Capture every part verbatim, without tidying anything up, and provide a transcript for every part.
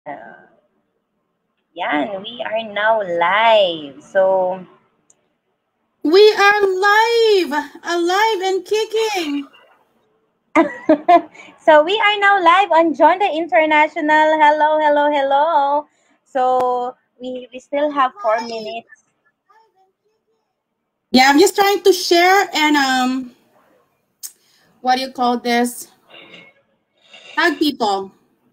Uh, yan, we are now live. So, we are live, alive and kicking. So, we are now live on John the International. Hello, hello, hello. So, we, we still have four minutes. Yeah, I'm just trying to share and, um, what do you call this? Tag people.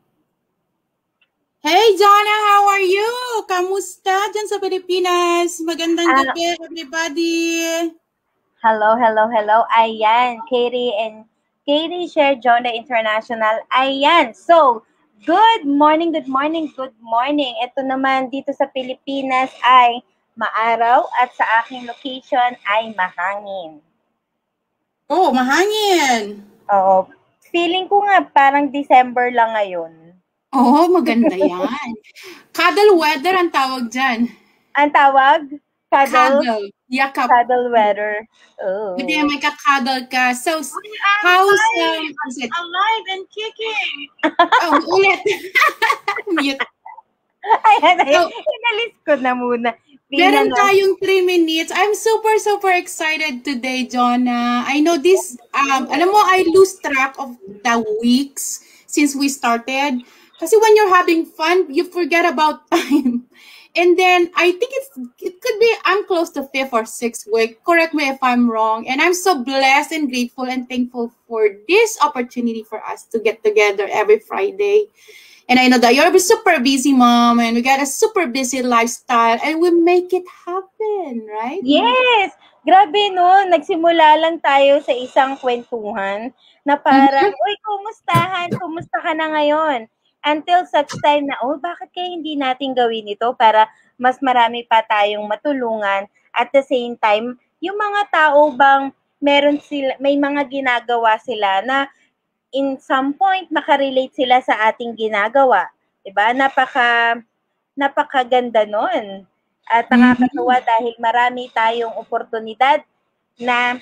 Hey, Jonna, how are you? Kamusta dyan sa Pilipinas? Magandang Ah, gabi, everybody. Hello, hello, hello. Ayan, Katie and Katie share John the International. Ayan. So, good morning, good morning, good morning. Ito naman dito sa Pilipinas ay maaraw at sa aking location ay mahangin. Oh, mahangin. Oo. Feeling ko nga parang December lang ngayon. Oh, maganda yan. Cuddle weather ang tawag dyan. Ang tawag? Cuddle? Cuddle. Yakap. Cuddle weather. Oh. Hindi, may kakadal ka. So, how's... Um, alive and kicking. Oh, ulit. Mute. Ayan, ayan. So, inalis ko na muna. Meron tayong three minutes. I'm super, super excited today, Jonna. I know this, um, alam mo, I lose track of the weeks since we started. Kasi when you're having fun, you forget about time. And then I think it's it could be I'm close to fifth or sixth week. Correct me if I'm wrong. And I'm so blessed and grateful and thankful for this opportunity for us to get together every Friday. And I know that you're a super busy mom and we got a super busy lifestyle and we make it happen, right? Yes! Grabe no, nagsimula lang tayo sa isang kwentuhan na parang, mm-hmm. Uy, kumustahan? Kumusta ka na ngayon? Until such time na, oh, bakit kaya hindi natin gawin ito para mas marami pa tayong matulungan? At the same time, yung mga tao bang meron sila, may mga ginagawa sila na in some point makarelate sila sa ating ginagawa. Diba? Napaka, napakaganda nun. At nakakatuwa mm-hmm. dahil marami tayong oportunidad na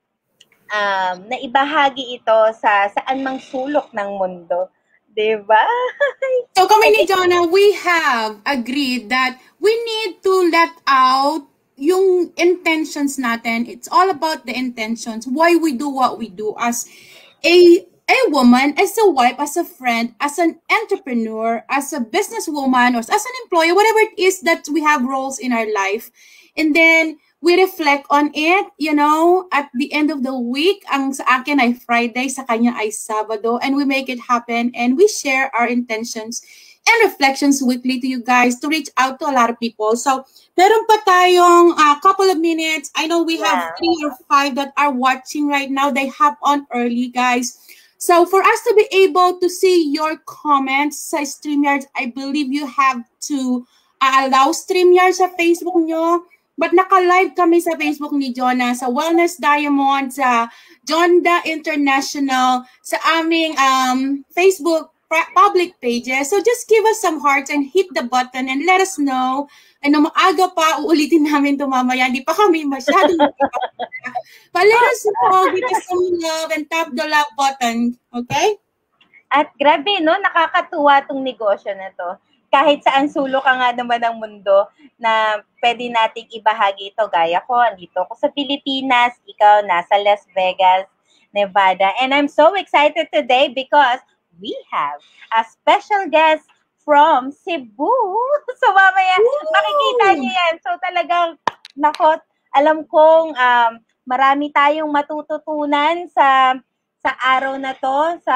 um, na ibahagi ito sa saan mang sulok ng mundo. Diba? So kami ni Jonna, we have agreed that we need to let out yung intentions natin. It's all about the intentions. Why we do what we do as a a woman, as a wife, as a friend, as an entrepreneur, as a businesswoman, or as an employee, whatever it is that we have roles in our life. And then we reflect on it, you know, at the end of the week. Ang sa akin ay Friday, sa kanya ay Sabado, and we make it happen and we share our intentions and reflections weekly to you guys to reach out to a lot of people. So, meron pa tayong a uh, couple of minutes. I know we have yeah. three or five that are watching right now. They hop on early, guys. So, for us to be able to see your comments sa StreamYard, I believe you have to uh, allow StreamYard sa Facebook nyo. But naka-live kami sa Facebook ni Jonna, sa Wellness Diamond, sa John the International, sa aming um, Facebook public pages. So just give us some hearts and hit the button and let us know. Ano, maaga pa, uulitin namin ito mamaya. Hindi pa kami masyadong but let us know, give us some love and tap the love button. Okay? At grabe, no? Nakakatuwa tong negosyo na to. Kahit saan sulok ka nga naman ng mundo na pwede nating ibahagi ito. Gaya ko, andito ako sa Pilipinas, ikaw nasa Las Vegas, Nevada. And I'm so excited today because we have a special guest from Cebu. So mamaya, Woo! Makikita niyo yan. So talagang, nako, alam kong um, marami tayong matututunan sa sa araw na to, sa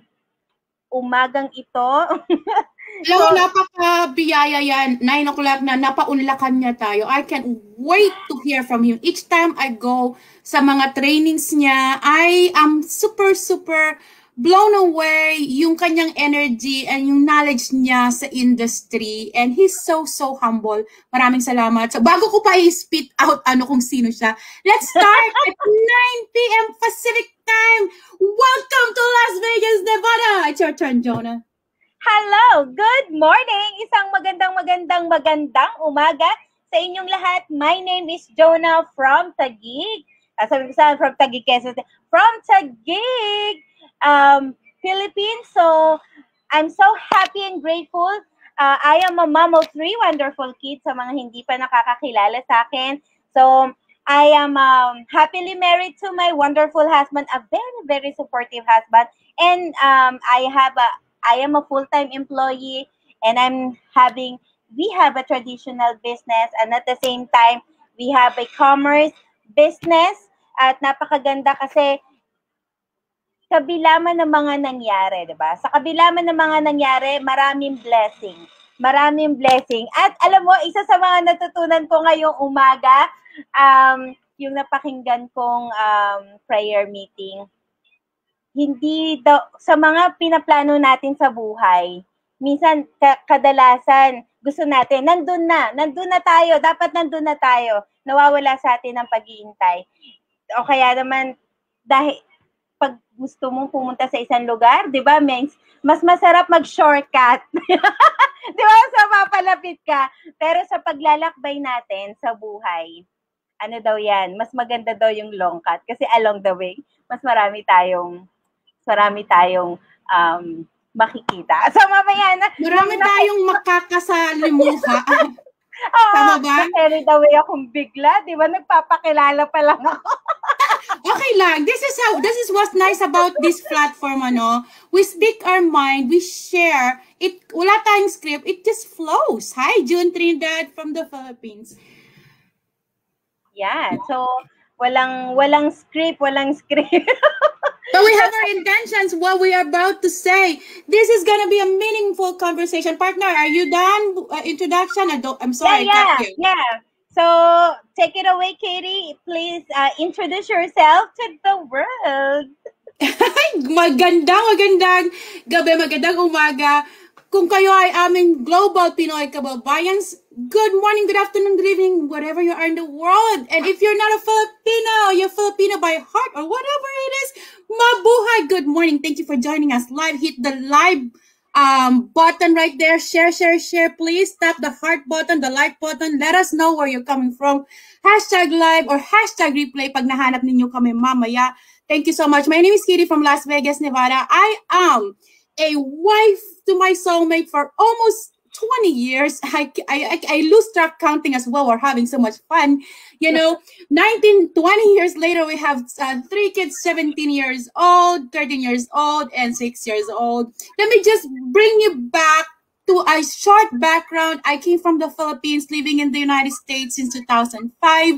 umagang ito. Alam mo, so, napaka-biyaya yan. nine o'clock na, napaunlakan niya tayo. I can't wait to hear from him. Each time I go sa mga trainings niya, I am super, super blown away yung kanyang energy and yung knowledge niya sa industry. And he's so, so humble. Maraming salamat. So, bago ko pa i-spit out ano kung sino siya, let's start at nine p.m. Pacific time. Welcome to Las Vegas, Nevada. It's your turn, Jonna. Hello! Good morning! Isang magandang magandang magandang umaga sa inyong lahat. My name is Jonna from Taguig. Uh, sabi ko saan? From Taguig, Quezon. From Taguig, um, Philippines. So, I'm so happy and grateful uh, I am a mom of three wonderful kids sa mga hindi pa nakakakilala sa akin. So, I am um, happily married to my wonderful husband, a very, very supportive husband. And um, I have a, I am a full-time employee, and I'm having, we have a traditional business, and at the same time, we have a commerce business. At napakaganda kasi kabila man ng mga nangyari, di ba? Sa kabila man ng mga nangyari, maraming blessing. Maraming blessing. At alam mo, isa sa mga natutunan ko ngayong umaga, um, yung napakinggan kong um, prayer meeting, hindi daw, sa mga pinaplano natin sa buhay, minsan, ka- kadalasan, gusto natin, nandun na, nandun na tayo, dapat nandun na tayo, nawawala sa atin ang pag-iintay. O kaya naman, dahil, pag gusto mong pumunta sa isang lugar, di ba, Mengs, mas masarap mag-shortcut. Di ba, sa mapalapit ka. Pero sa paglalakbay natin sa buhay, ano daw yan, mas maganda daw yung long cut. Kasi along the way, mas marami tayong, marami tayong um, makikita. So, mamaya na. Marami tayong makakasalimuha. Oo, tama ba? Carried away akong bigla. Di ba, nagpapakilala pa lang ako. Okay lang. This is how, this is what's nice about this platform, ano. We speak our mind, we share. It, wala tayong script, it just flows. Hi, June Trinidad from the Philippines. Yeah, so, walang, walang script, walang script. But we have our intentions, what we are about to say. This is gonna be a meaningful conversation. Partner, are you done? Uh, introduction? I don't, I'm sorry, yeah, I yeah, cut you. yeah. So, take it away, Katie. Please uh, introduce yourself to the world. Magandang, magandang gabi, magandang umaga. Kung kayo ay aming global Pinoy kababayans, good morning, good afternoon, good evening, wherever you are in the world. And if you're not a Filipino, you're Filipino by heart or whatever it is, mabuhay, good morning. Thank you for joining us live. Hit the live um, button right there. Share, share, share. Please tap the heart button, the like button. Let us know where you're coming from. Hashtag live or hashtag replay pag nahanap ninyo kami mamaya. Thank you so much. My name is Kitty from Las Vegas, Nevada. I am a wife to my soulmate for almost twenty years. I, I, I lose track counting as well. We're having so much fun. You know, nineteen, twenty years later, we have uh, three kids, seventeen years old, thirteen years old, and six years old. Let me just bring you back to a short background. I came from the Philippines, living in the United States since two thousand five.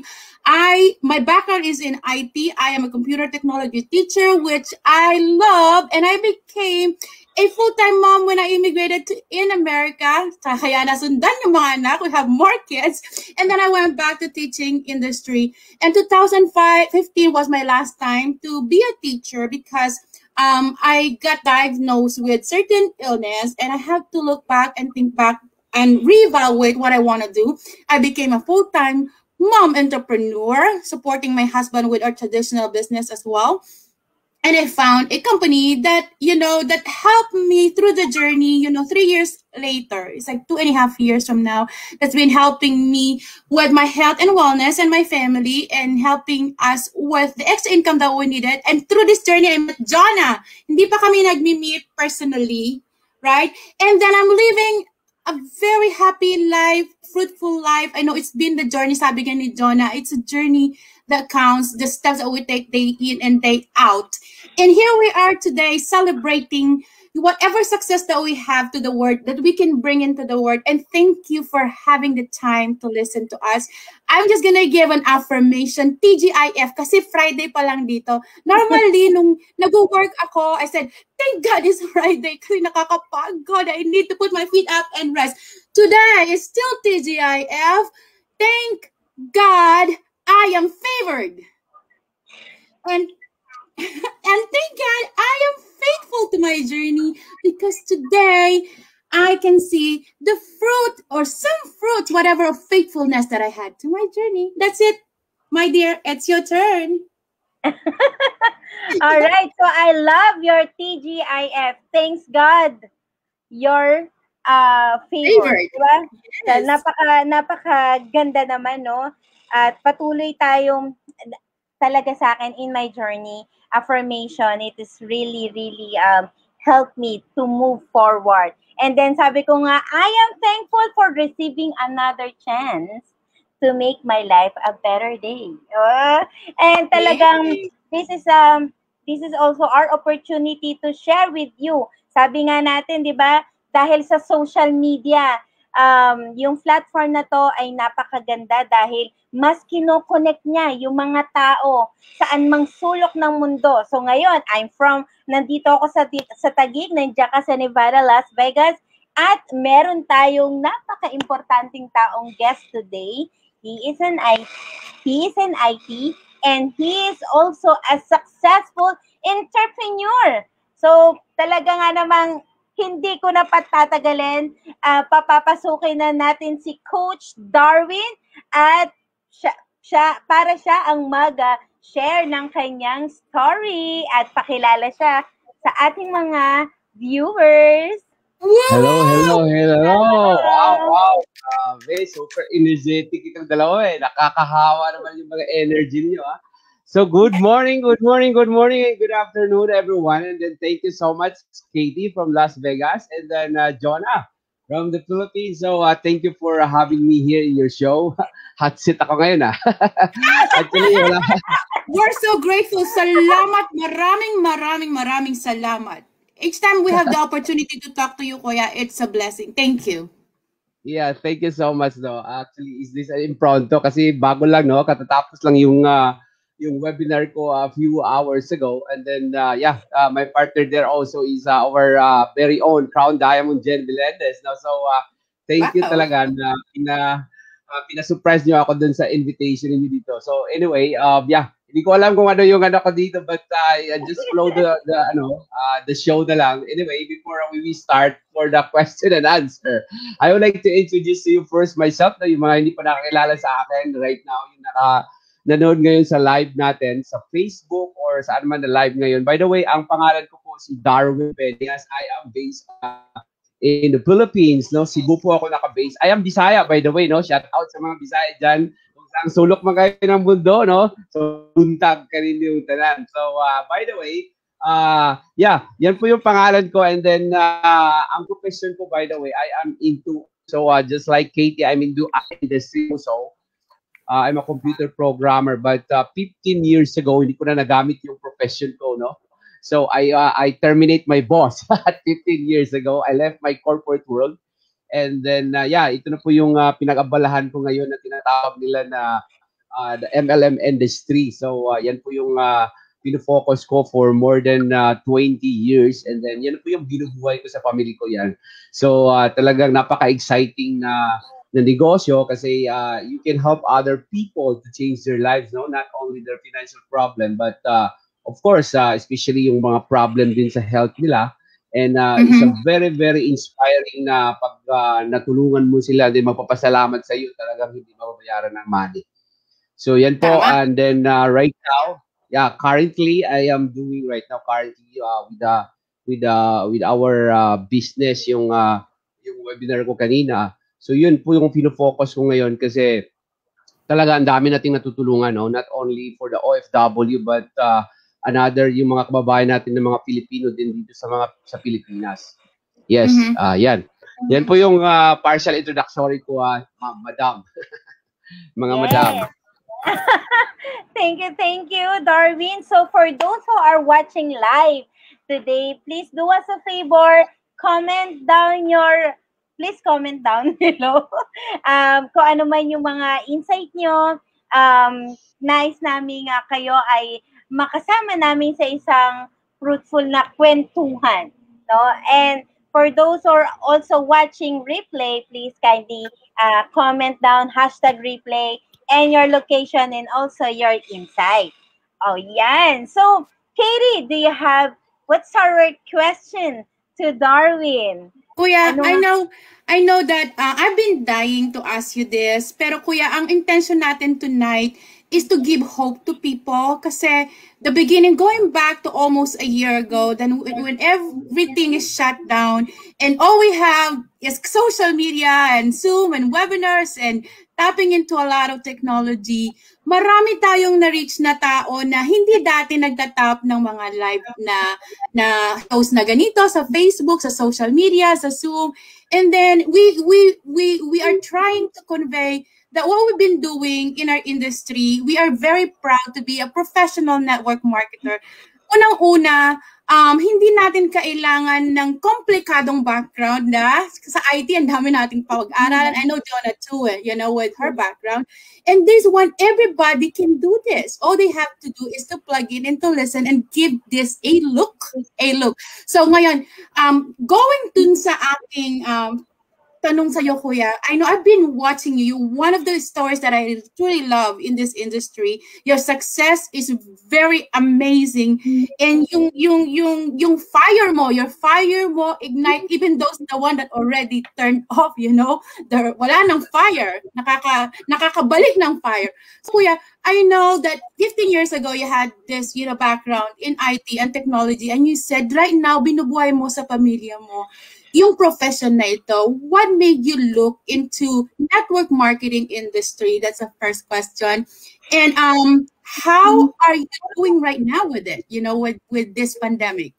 I my background is in I T. I am a computer technology teacher, which I love, and I became a full-time mom when I immigrated to in America. Kaya nasundan yung mga anak. We have more kids. And then I went back to teaching industry. And two thousand fifteen was my last time to be a teacher because um, I got diagnosed with certain illness, and I have to look back and think back and reevaluate what I want to do. I became a full-time mom entrepreneur, supporting my husband with our traditional business as well. And I found a company that, you know, that helped me through the journey, you know, three years later. It's like two and a half years from now. That's been helping me with my health and wellness and my family, and helping us with the extra income that we needed. And through this journey, I met Jonna. Hindi pa kami nagmi-meet personally, right? And then I'm living a very happy life, fruitful life. I know it's been the journey, sabi nga ni Jonna. It's a journey that counts, the steps that we take day in and day out. And here we are today celebrating whatever success that we have to the word, that we can bring into the word. And thank you for having the time to listen to us. I'm just gonna give an affirmation, T G I F, kasi Friday pa lang dito. Normally, nung nag-work ako, I said, thank God it's Friday kasi nakakapagod. I need to put my feet up and rest. Today is still T G I F. Thank God I am favored. And and thank God I am faithful to my journey, because today I can see the fruit or some fruit, whatever of faithfulness that I had to my journey. That's it, my dear. It's your turn. All right. So I love your T G I F. Thanks God. Your uh, favor. Favored. Diba? Yes. So, napaka, napaka ganda naman, no? At patuloy tayong, talaga sa akin, in my journey, affirmation, it is really, really um, helped me to move forward. And then sabi ko nga, I am thankful for receiving another chance to make my life a better day. Uh, and talagang this is um this is also our opportunity to share with you. Sabi nga natin, 'di ba, dahil sa social media, um yung platform na to ay napakaganda dahil mas kino-connect niya yung mga tao saan mang sulok ng mundo. So ngayon, I'm from nandito ako sa sa Taguig, nandiyan ka sa Nevada, Las Vegas, at meron tayong napaka-importanting taong guest today. He is an I he is an I T and he is also a successful entrepreneur. So talaga nga namang hindi ko na patatagalin, uh, papapasukin na natin si Coach Darwin at siya, siya para siya ang mag-share ng kanyang story at pakilala siya sa ating mga viewers. Hello, hello, hello! Wow, wow! Uh, very super energetic itong dalawa eh. Nakakahawa naman yung mga energy niyo ah. So good morning, good morning, good morning, and good afternoon everyone. And then thank you so much, Katie from Las Vegas, and then uh, Jonah from the Philippines. So uh, thank you for uh, having me here in your show. Hot seat ako ngayon ah. Actually, wala. We're so grateful. Salamat, maraming, maraming, maraming salamat. Each time we have the opportunity to talk to you, Kuya, it's a blessing. Thank you. Yeah, thank you so much, no. Actually, is this an impromptu? Kasi bago lang, no? Katatapos lang yung uh, yung webinar ko a few hours ago. And then, uh, yeah, uh, my partner there also is uh, our uh, very own Crown Diamond, Jen Melendez. No? So, uh, thank wow. you talaga na pina, uh, pina-surprise nyo ako dun sa invitation niyo dito. So, anyway, um, yeah. Hindi ko alam kung ano yung ano ko dito, but uh, I just flow the, the, ano, uh, the show na lang. Anyway, before we start for the question and answer, I would like to introduce to you first myself, na yung mga hindi pa nakakilala sa akin right now, yung naka, nanood ngayon sa live natin sa Facebook or saan man na live ngayon. By the way, ang pangalan ko po si Darwin Peñas. I am based uh, in the Philippines, no? Cebu po ako naka-base. I am Bisaya, by the way, no? Shout out sa mga Bisaya dyan. Ang sulok man kayo ng mundo, no? So, buntag ka rin yung tanan. So, uh, by the way, uh, yeah, yan po yung pangalan ko. And then, uh, ang profession ko, by the way, I am into, so uh, just like Katie, I'm into industry. So, uh, I'm a computer programmer. But uh, fifteen years ago, hindi ko na nagamit yung profession ko, no? So, I, uh, I terminate my boss at fifteen years ago. I left my corporate world. And then, uh, yeah, ito na po yung uh, pinag-abalahan ko ngayon na tinatawag nila na uh, the M L M industry. So, uh, yan po yung uh, pinofocus ko for more than uh, twenty years. And then, yan po yung binubuhay ko sa family ko yan. So, uh, talagang napaka-exciting na, na negosyo kasi uh, you can help other people to change their lives, no? Not only their financial problem, but uh, of course, uh, especially yung mga problem din sa health nila. And uh, mm-hmm. it's a very, very inspiring na pag uh, natulungan mo sila, din magpapasalamat sa iyo, talagang hindi mababayaran ng money. So yan po, Tama. And then uh, right now, yeah, currently I am doing right now currently uh, with uh, with uh, with our uh, business yung uh, yung webinar ko kanina. So yun po yung pino-focus ko ngayon kasi talaga ang dami nating natutulungan, no? Not only for the O F W but uh, another yung mga kababayan natin ng mga Pilipino din dito sa mga sa Pilipinas. Yes, mm-hmm. uh, yan. Yan po yung uh, partial introductory ko, uh, madam. mga yes. madam. Thank you, thank you, Darwin. So for those who are watching live today, please do us a favor, comment down your, please comment down below um, kung ano man yung mga insight nyo. Um, nice namin uh, kayo ay makasama namin sa isang fruitful na kwentuhan, no? And for those who are also watching replay, please kindly uh, comment down hashtag replay and your location and also your insight. Oh, yan. So, Katie, do you have, what's our question to Darwin? Kuya, ano? I know I know that uh, I've been dying to ask you this, pero Kuya, ang intention natin tonight is to give hope to people kasi the beginning, going back to almost a year ago, then when, when everything is shut down and all we have is social media and Zoom and webinars and tapping into a lot of technology, marami tayong na-reach na tao na hindi dati nagtatap ng mga live na na shows na ganito sa Facebook, sa social media, sa Zoom. And then we we we we are trying to convey that what we've been doing in our industry, we are very proud to be a professional network marketer. Unang-una, um, hindi natin kailangan ng komplikadong background na sa I T, ang dami nating pag-aralan. I know Jonah too, you know, with her background. And this one, everybody can do this. All they have to do is to plug in and to listen and give this a look, a look. So ngayon, um, going dun sa ating um, tanong sa'yo, Kuya, I know I've been watching you. One of the stories that I truly love in this industry, your success is very amazing. And yung, yung, yung, yung fire mo, your fire mo ignite even those the one that already turned off, you know? There, wala ng fire. Nakaka, nakakabalik ng fire. So, Kuya, I know that fifteen years ago, you had this, you know, background in I T and technology. And you said, right now, binubuhay mo sa pamilya mo yung profession na ito. What made you look into network marketing industry? That's the first question. And um, how are you doing right now with it, you know, with, with this pandemic?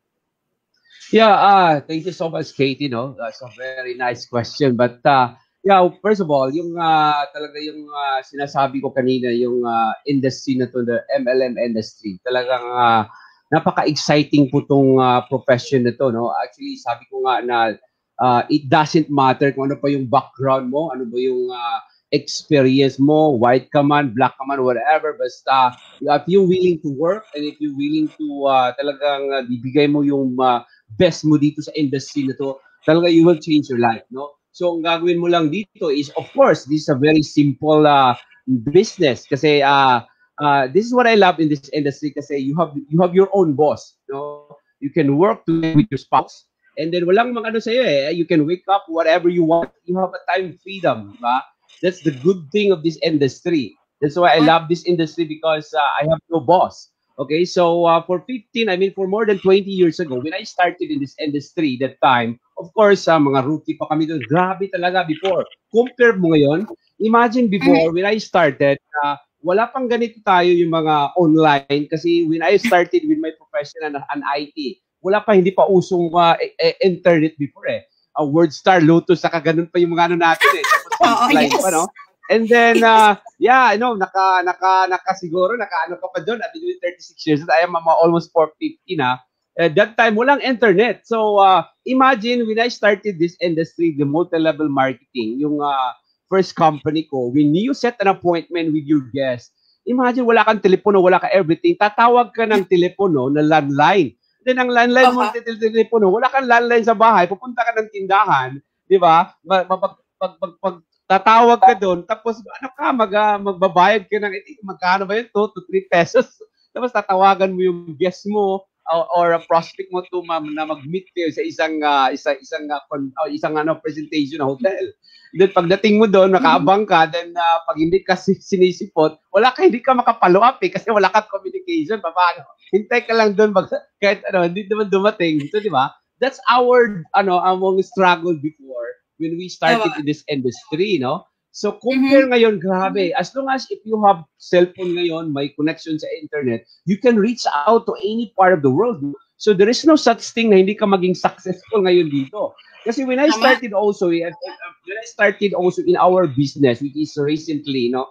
Yeah, uh, thank you so much, Katie. No, that's a very nice question. But uh, yeah, first of all, yung uh, talaga yung uh, sinasabi ko kanina, yung uh, industry na to, the M L M industry, talagang uh, napaka-exciting po itong uh, profession na to, no? Actually, sabi ko nga na uh, it doesn't matter kung ano pa yung background mo, ano ba yung uh, experience mo, white ka man, black ka man, whatever. Basta, if you're willing to work and if you're willing to uh, talagang uh, bibigay mo yung uh, best mo dito sa industry na to, talaga you will change your life, no? So, ang gagawin mo lang dito is, of course, this is a very simple uh, business kasi uh, Uh, this is what I love in this industry kasi you have you have your own boss. You know? You can work with your spouse and then walang mga ano sa'yo eh. You can wake up whatever you want. You have a time freedom. Diba? That's the good thing of this industry. That's why I love this industry because uh, I have no boss. Okay, so uh, for fifteen, I mean for more than twenty years ago, when I started in this industry that time, of course, uh, mga rookie pa kami doon. Grabe talaga before. Compare mo ngayon, imagine before when I started, uh, wala pang ganito tayo yung mga online kasi when I started with my profession and an I T, wala pa, hindi pa usong uh, e- internet before eh. Uh, WordStar, Lotus, saka ganun pa yung mga ano natin eh. Oh, yes. Pa, no? And then, uh, yeah, no, naka, naka, naka siguro, naka ano ka pa doon, I've been doing thirty-six years, I am almost four fifty na. At that time, walang internet. So, uh, imagine when I started this industry, the multi-level marketing, yung uh, first company ko, when you set an appointment with your guest, imagine wala kang telepono, wala ka everything, tatawag ka ng telepono na landline. Then ang landline uh-huh. mo, telepono, wala kang landline sa bahay, pupunta ka ng tindahan, di ba? Pag, pag, pag, pag, pag tatawag ka doon, tapos ano ka, mag, uh, magbabayad ka ng, magkano ba yun? two to three pesos. Tapos tatawagan mo yung guest mo, or, or a prospect mo to ma'am na mag-meet kayo sa isang uh, isa, isang uh, con, uh, isang ano presentation na hotel. Then pagdating mo doon, nakaabang ka, then uh, pag hindi ka sinisipot, wala ka, hindi ka makapalo up eh, kasi wala ka communication. Paano? Hintay ka lang doon, kahit ano, hindi naman dumating. So, di ba? That's our, ano, among struggle before when we started in this industry, no? So, compare mm-hmm. ngayon, grabe. As long as if you have cellphone ngayon, may connection sa internet, you can reach out to any part of the world. So, there is no such thing na hindi ka maging successful ngayon dito. Kasi when I started also, when I started also in our business, which is recently, no,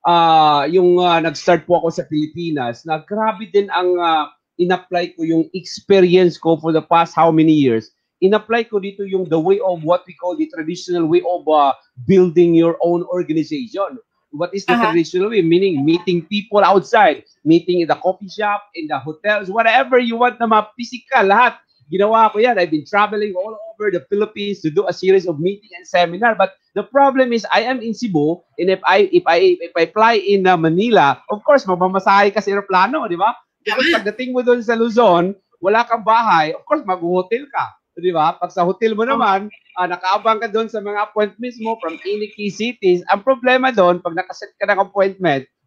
uh, yung uh, nag-start po ako sa Pilipinas, na grabe din ang uh, in-apply ko yung experience ko for the past how many years. In-apply ko dito yung the way of what we call the traditional way of uh, building your own organization. What is the uh-huh. traditional way? Meaning meeting people outside, meeting in the coffee shop, in the hotels, whatever you want na ma-physical, lahat. Ginawa ko yan. I've been traveling all over the Philippines to do a series of meeting and seminar. But the problem is, I am in Cebu, and if I if I if I fly in uh, Manila, of course, mamamasahe ka sa aeroplano, di ba? Because pagdating mo doon sa Luzon, wala kang bahay, of course, mag-hotel ka. Di ba? Pag sa hotel mo naman, uh, nakaabang ka doon sa mga appointments mo from any key cities. Ang problema doon, pag nakaset ka ng appointment,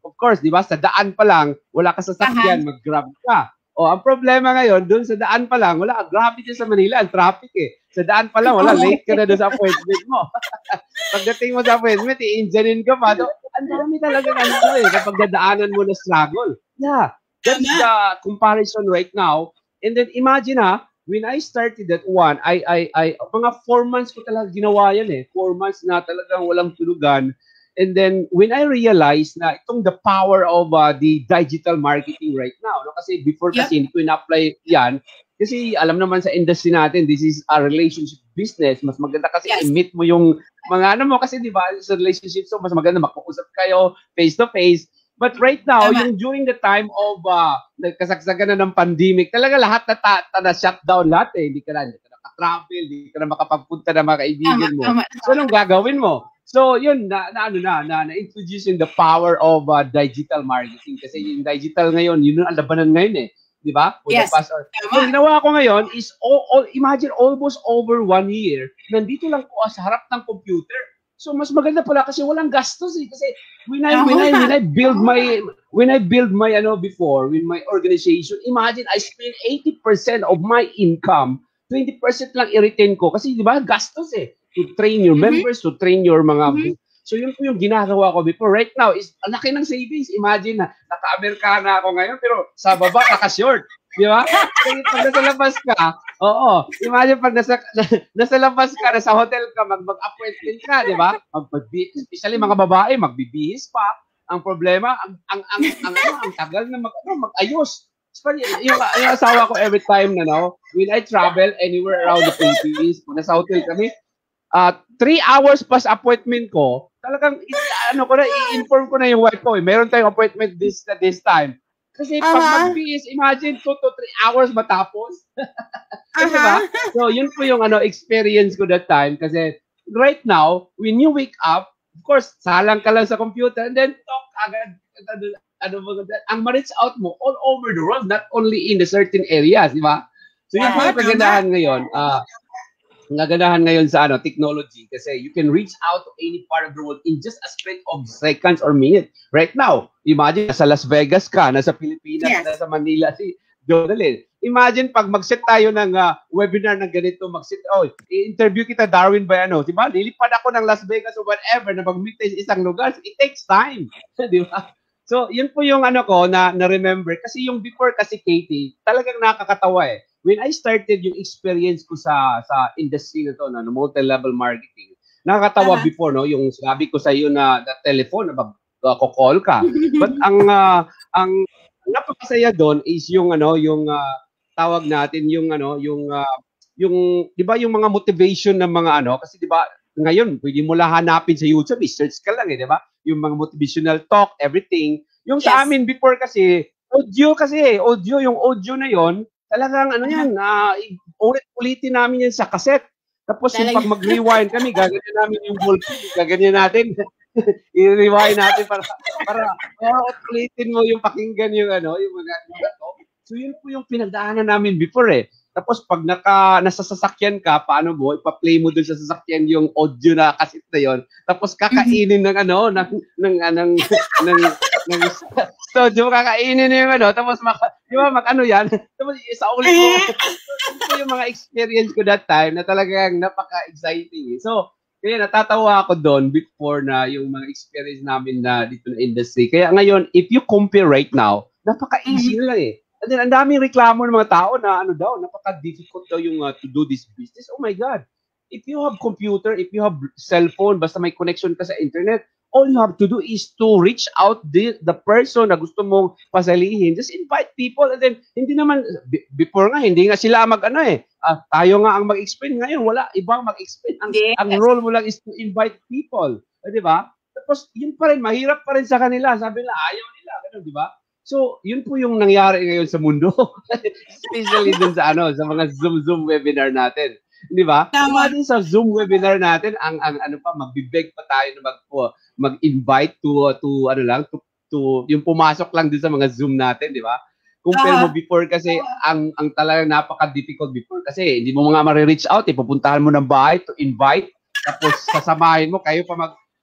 of course, di ba, sa daan pa lang, wala ka sasakyan, uh-huh. mag-grab ka. O, ang problema ngayon, doon sa daan pa lang, wala, grabe din sa Manila, ang traffic eh. Sa daan pa lang, wala, late ka na doon sa appointment mo. Pagdating mo sa appointment, i-injanin ka pa. So, ang dami talaga ano eh, kapag dadaanan mo na struggle. Yeah, that's the comparison right now. And then imagine ha, when I started that one, I, I, I, mga four months ko talaga ginawa yan eh. Four months na talagang walang tulugan. And then when I realized na itong the power of uh, the digital marketing right now, no? Kasi before yep. kasi hindi ko in-apply yan, kasi alam naman sa industry natin, this is a relationship business. Mas maganda kasi yes. i-meet mo yung mga ano mo, kasi di ba sa relationship, so mas maganda mag-usap kayo face to face. But right now, Tama. yung during the time of uh, nagkasagsagan na ng pandemic, talaga lahat na, ta- ta- na shutdown lahat eh. Hindi ka na, hindi ka na travel, hindi ka na makapagpunta ng mga kaibigan mo. Tama, tama. So anong gagawin mo? So, yun, na, na ano na, na, na-introducing the power of uh, digital marketing. Kasi yung digital ngayon, yun ang labanan ngayon eh. Di ba? Yes. So, yung ginawa ko ngayon is, all, all, imagine almost over one year, nandito lang ko sa harap ng computer. So, mas maganda pala kasi walang gastos eh. Kasi when I, when I, when I build my, when I build my, ano, before, with my organization, imagine I spend eighty percent of my income, twenty percent lang i-retain ko. Kasi, di ba, gastos eh. To train your mm-hmm. members, to train your mga... Mm-hmm. So, yun po yung ginagawa ko before. Right now, is ang laki ng savings. Imagine na, naka-Amerikana ako ngayon, pero sa baba, naka-short. Di ba? Kasi pag nasa labas ka, oo, imagine pag nasa, nasa labas ka, nasa hotel ka, mag- mag-appointment ka, di ba? Especially mga babae, magbibihis pa. Ang problema, ang, ang, ang, ang, ang, ang tagal na mag, ano, mag-ayos. Yung, yung asawa ko every time na, no, when I travel anywhere around the Philippines, kung nasa hotel kami, Uh, three hours pas appointment ko, talagang ano ko na, i-inform ko na yung wife ko, eh. Meron tayong appointment this this time. Kasi uh-huh. pag mag-bis, imagine two to three hours matapos. Uh-huh. Diba? So, yun po yung ano experience ko that time. Kasi right now, when you wake up, of course, salang ka lang sa computer and then talk agad. Ano, ang ma-reach out mo all over the world, not only in the certain areas, di ba? So, yun po yung kagandahan ngayon. Ah, uh, Naganahan ngayon sa ano technology kasi you can reach out to any part of the world in just a split of seconds or minutes. Right now, imagine nasa Las Vegas ka, nasa Pilipinas, yes. nasa Manila si Jonalyn. Imagine pag mag-set tayo ng uh, webinar ng ganito, mag-set, oh, i-interview kita Darwin Bayano, di ba? Lilipad ako ng Las Vegas or whatever na mag-meet sa isang lugar. It takes time, di ba? So, yun po yung ano ko na na-remember kasi yung before kasi Katie, talagang nakakatawa eh. When I started yung experience ko sa sa industry na to, na no, multi-level marketing, nakakatawa uh-huh. before, no, yung sinabi ko sa iyo na, na telephone, na mag-call uh, ka. But ang uh, ang napakasaya doon is yung ano, yung uh, tawag natin yung ano, yung uh, yung 'di ba yung mga motivation ng mga ano, kasi 'di ba ngayon pwede mo lang hanapin sa YouTube, search ka lang eh, 'di ba? Yung mga motivational talk, everything. Yung yes. sa amin before kasi audio kasi, audio, yung audio na 'yon. Talagang ano yan, uh, ulit-ulitin namin yan sa cassette. Tapos yung pag mag-rewind kami, gaganyan namin yung ballpen, gaganyan natin. I-rewind natin para para uh, ulitin mo yung pakinggan yung ano, yung mga ano. So yun po yung pinagdaanan namin before eh. Tapos pag naka nasa sasakyan ka, paano mo ipa-play mo dun sa sasakyan yung audio na cassette na yon. Tapos kakainin ng ano ng ng ng ng ng studio, kakainin yung ano, tapos mak, di ba mag ano yan, tapos isa ulit mo. So, yung mga experience ko that time na talagang napaka-exciting. So, kaya natatawa ako doon before na yung mga experience namin na dito na industry. Kaya ngayon, if you compare right now, napaka-easy lang eh. And then, ang daming reklamo ng mga tao na ano daw, napaka-difficult daw yung uh, to do this business. Oh my God. If you have computer, if you have cellphone, basta may connection ka sa internet, all you have to do is to reach out the, the person na gusto mong pasalihin. Just invite people. And then, hindi naman, before nga, hindi nga sila mag-ano eh. Uh, tayo nga ang mag-explain. Ngayon, wala ibang mag-explain. Ang, yes. ang role mo lang is to invite people. Eh, di ba? Tapos, yun pa rin, mahirap pa rin sa kanila. Sabi nila, ayaw nila. Ganun, di ba? So, yun po yung nangyari ngayon sa mundo. Especially dun sa ano, sa mga Zoom-Zoom webinar natin. Di ba? Tama din sa Zoom webinar natin, ang, ang ano pa, magbibeg pa tayo na mag, uh, mag-invite to, to, ano lang, to, to, yung pumasok lang din sa mga Zoom natin, di ba? Compare mo before kasi, ang, ang talagang napaka-difficult before kasi, hindi mo nga ma-reach out, eh, pupuntahan mo ng bahay to invite, tapos sasamahin mo, kayo pa mag,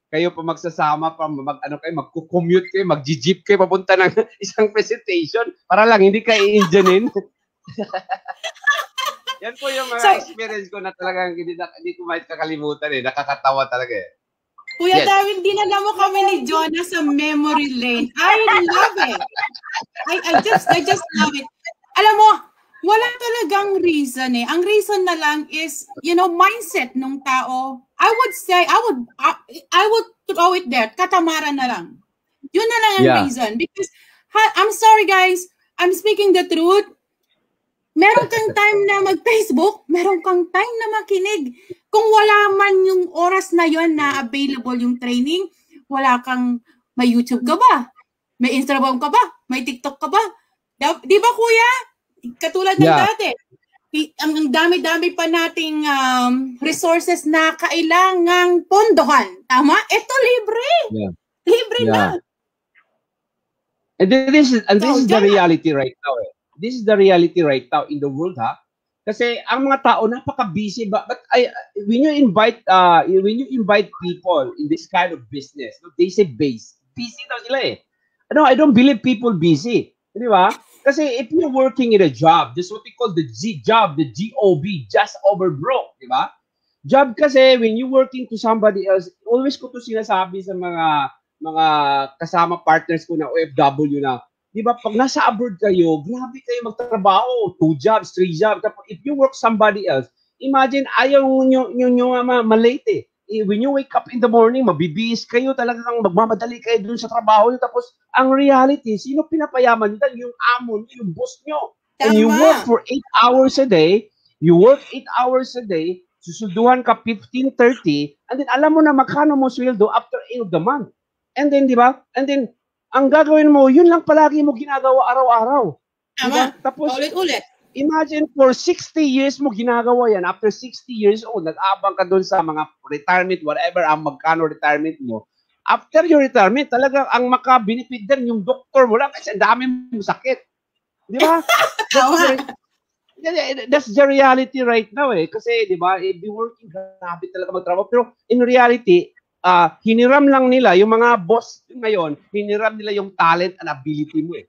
kayo pa magsasama pa mag ano kayo magko-commute kayo, mag-jeep kayo papunta ng isang presentation para lang hindi kayo i-enginein. Yan po yung mga so, experience ko na talagang hindi, hindi ko may kakalimutan eh. Nakakatawa talaga eh. Kuya yes. Darwin, dinala mo kami ni Jonah sa memory lane. I love it. I, I just I just love it. Alam mo, wala talagang reason eh. Ang reason na lang is, you know, mindset ng tao. I would say, I would I, I would throw it there. Katamaran na lang. Yun na lang ang yeah. reason. Because, ha, I'm sorry guys, I'm speaking the truth. Meron kang time na mag-Facebook, meron kang time na makinig. Kung wala man yung oras na yon na available yung training, wala kang, may YouTube ka ba? May Instagram ka ba? May TikTok ka ba? Di ba kuya? Katulad ng yeah. dati. Ang dami-dami pa nating um, resources na kailangang pondohan. Tama? Ito libre. Yeah. Libre yeah. na. And this is, and this so, is the reality right now eh. This is the reality right now in the world, ha? Kasi ang mga tao napaka-busy ba, but I when you invite uh when you invite people in this kind of business, they say base. Busy daw sila eh. No, I don't believe people busy. Di ba? Kasi if you're working in a job, this is what we call the G job, the G O B, just over broke, di ba? Job kasi when you working to somebody else, always ko to sinasabi sa mga mga kasama partners ko na O F W na, di ba, pag nasa abroad kayo, grabe kayo magtrabaho, two jobs, three jobs. Tapos if you work somebody else, imagine, ayaw nyo, nyo, nyo ma malate eh. When you wake up in the morning, mabibihis kayo, talagang magmamadali kayo dun sa trabaho nyo. Tapos, ang reality, sino pinapayaman nyo? Yung amo nyo, yung boss nyo. And you work for eight hours a day, you work eight hours a day, susunduhan ka fifteen, thirty, and then alam mo na magkano mo sweldo after end of the month. And then, di ba? And then, ang gagawin mo, yun lang palagi mo ginagawa araw-araw. Tama. Tapos, ulit-ulit. Imagine for sixty years mo ginagawa yan. After sixty years old, nag-abang ka doon sa mga retirement, whatever, ang magkano retirement mo. After your retirement, talaga ang maka-benefit din yung doktor mo lang kasi ang dami mo sakit. Di ba? that's, that's the reality right now eh. Kasi, di ba, if you working, grabe talaga magtrabaho. Pero in reality, Uh, hiniram lang nila, yung mga boss ngayon, hiniram nila yung talent and ability mo eh.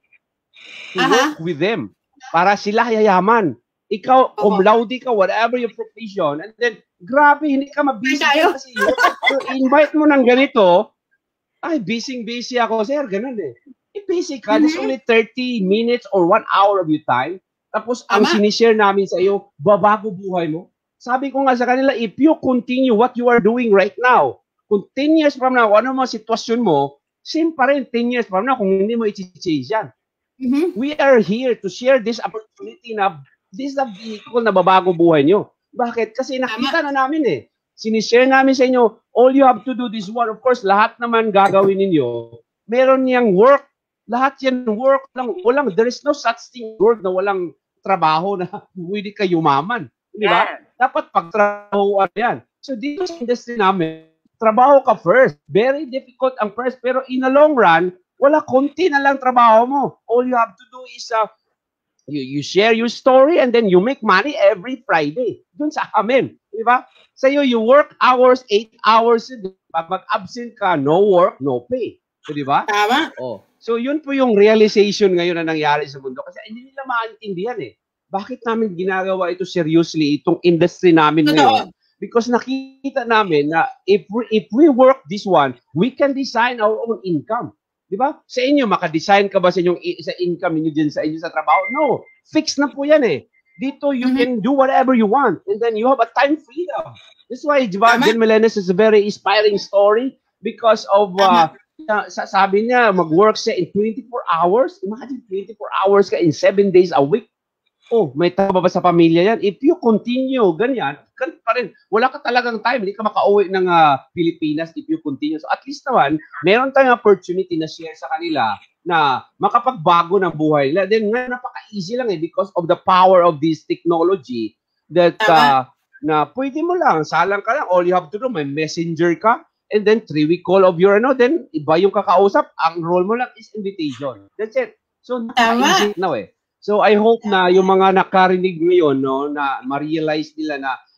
To uh-huh. work with them. Para sila yayaman. Ikaw, cum laude ka, whatever your profession. And then, grabe, hindi ka mabisi. Kasi so, invite mo ng ganito, ay, busy-busy ako, sir, ganun eh. Eh, busy ka, mm-hmm. there's only thirty minutes or one hour of your time. Tapos, ang uh-huh. sinishare namin sa iyo, babago buhay mo. Sabi ko nga sa kanila, if you continue what you are doing right now, kung ten years from now, ano mga sitwasyon mo, same pa rin ten years from now kung hindi mo i-change yan. Mm-hmm. We are here to share this opportunity na this is a vehicle na babago buhay nyo. Bakit? Kasi nakita na namin eh. Sinishare namin sa inyo, all you have to do this one. Of course, lahat naman gagawin ninyo. Meron niyang work. Lahat yan work lang. Walang, there is no such thing work na walang trabaho na hindi ka yumaman. Di ba? Yeah. Dapat pagtrabahoan yan. So dito sa industry namin, trabaho ka first. Very difficult ang first. Pero in the long run, wala, konti na lang trabaho mo. All you have to do is, uh, you, you share your story and then you make money every Friday. Dun sa amin. Di ba? Sa'yo, you work hours, eight hours. Pag mag-absent ka, no work, no pay. So, di ba? Tama. Oh. So, yun po yung realization ngayon na nangyari sa mundo. Kasi hindi nila maintindihan eh. Bakit namin ginagawa ito seriously, itong industry namin ngayon? Because nakita namin na if we, if we work this one, we can design our own income. Di ba? Sa inyo, makadesign ka ba sa inyong sa income niyo din sa inyo sa trabaho? No. Fix na po yan eh. Dito, you mm-hmm. can do whatever you want. And then you have a time freedom. That's why, di ba, Jen Melenes is a very inspiring story because of, uh, uh, sabi niya, mag-work siya in twenty-four hours. Imagine twenty-four hours ka in seven days a week. Oh, may tama ba sa pamilya yan? If you continue, ganyan, ganyan pa rin. Wala ka talagang time. Hindi ka makauwi ng uh, Pilipinas if you continue. So at least naman, meron tayong opportunity na share sa kanila na makapagbago ng buhay. Then nga, napaka-easy lang eh because of the power of this technology that uh, na pwede mo lang, salang ka lang. All you have to do, may messenger ka and then three-week call of your ano, then iba yung kakausap. Ang role mo lang is invitation. That's it. So napaka-easy na eh. So I hope na yung mga nakarinig ngayon no na ma-realize nila na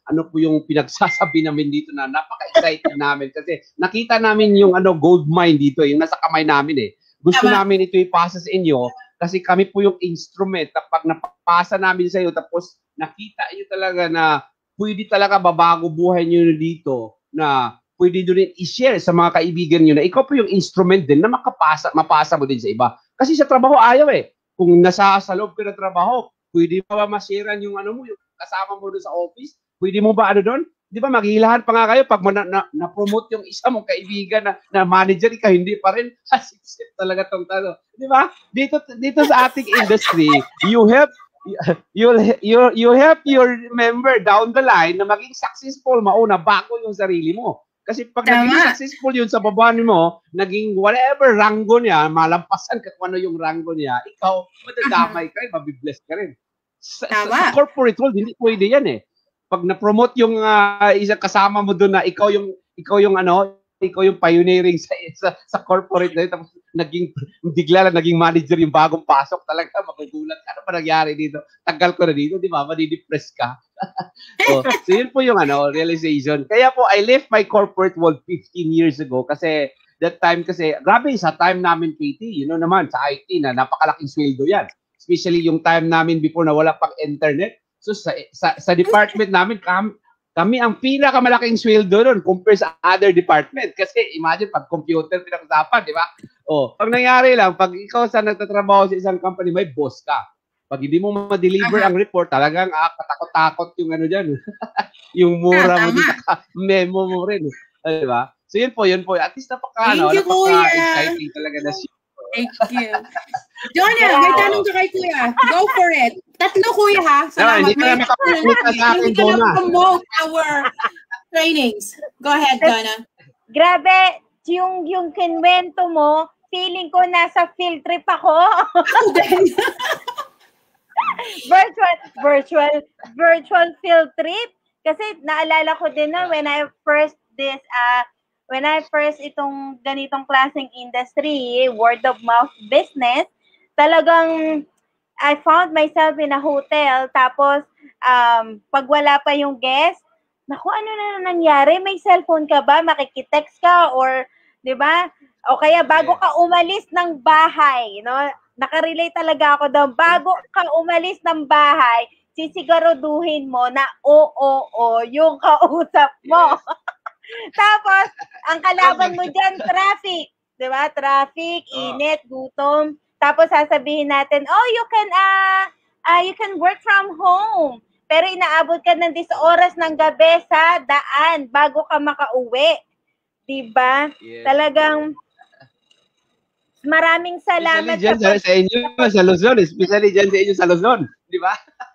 ano po yung pinagsasabi namin dito na napaka-excited namin kasi nakita namin yung ano gold mine dito, yung nasa kamay namin eh. Gusto Tama. namin ito ipasa sa inyo kasi kami po yung instrument na pag napasa namin sa iyo tapos nakita niyo talaga na pwede talaga babago buhay niyo dito na pwede nyo rin i-share sa mga kaibigan niyo na ikaw po yung instrument din na makapasa, mapasa mo din sa iba. Kasi sa trabaho ayaw eh. Kung nasa sa loob ka ng trabaho, pwede pa ba ma-share yung ano mo, yung kasama mo doon sa office? Pwede mo ba ano doon? Di ba maghihilahan pa nga kayo pag na, na, na-promote yung isa mong kaibigan na, na manager, ikaw hindi pa rin. Hasip-sip talaga tong talo. Di ba? Dito, dito sa ating industry, you help you you you help your member down the line na maging successful mauna bago yung sarili mo. Kasi pag Tama. naging successful yun sa baba mo, naging whatever ranggo niya, malampasan ka kung ano yung ranggo niya, ikaw, madadamay ka rin, mabibless ka rin. Sa, sa, sa corporate world, hindi pwede yan eh. Pag na-promote yung uh, isang kasama mo doon na ikaw yung, ikaw yung ano, ikaw yung pioneering sa, sa, sa corporate na yun, tapos naging, bigla lang naging manager yung bagong pasok, talaga magugulat ka. Ano pa nangyari dito? Tagal ko na dito, di ba? Madidepress ka. so, so yun po yung ano, realization. Kaya po, I left my corporate world fifteen years ago kasi that time kasi, grabe sa time namin P T, you know naman, sa I T na napakalaking sweldo yan. Especially yung time namin before na wala pang internet. So sa sa, sa department namin, kami, kami ang pinakamalaking sweldo doon compare sa other department. Kasi imagine, pag computer pinag-usapan, di ba? O, pag nangyari lang, pag ikaw sa nagtatrabaho sa isang company, may boss ka. Pag hindi mo ma-deliver ang report, talagang ah, katakot-takot yung ano dyan. yung mura mo dito, memo mo rin. Di ba? So yun po, yun po. At least napaka, ano, napaka-exciting talaga na siya. Thank you. Jonah, may tanong ka kay Kuya. Go for it. Tatlo, Kuya, ha? No, Salamat. hindi ka na makapunta sa akin, Hindi ka na Jonah. promote our trainings. Go ahead, Jonah. Grabe, yung, yung kinwento mo, feeling ko nasa field trip ako. virtual, virtual, virtual field trip. Kasi naalala ko din na when I first this, uh, when I first itong ganitong klaseng industry, word of mouth business, talagang I found myself in a hotel, tapos um, pag wala pa yung guest, naku, ano na nangyari? May cellphone ka ba? Makikitext ka? Or, di ba? O kaya bago ka umalis ng bahay, no? Nakarelate talaga ako doon. Bago ka umalis ng bahay, sisiguraduhin mo na oo, oo, yung kausap mo. Tapos, ang kalaban mo dyan, traffic. Diba? Traffic, init, gutom. Tapos, sasabihin natin, oh, you can, uh, uh, you can work from home. Pero inaabot ka ng dis oras ng gabi sa daan bago ka makauwi. Diba? Yes. Talagang, maraming salamat. Especially dyan sa, sa inyo, sa Luzon. Especially dyan sa inyo sa Luzon. Diba?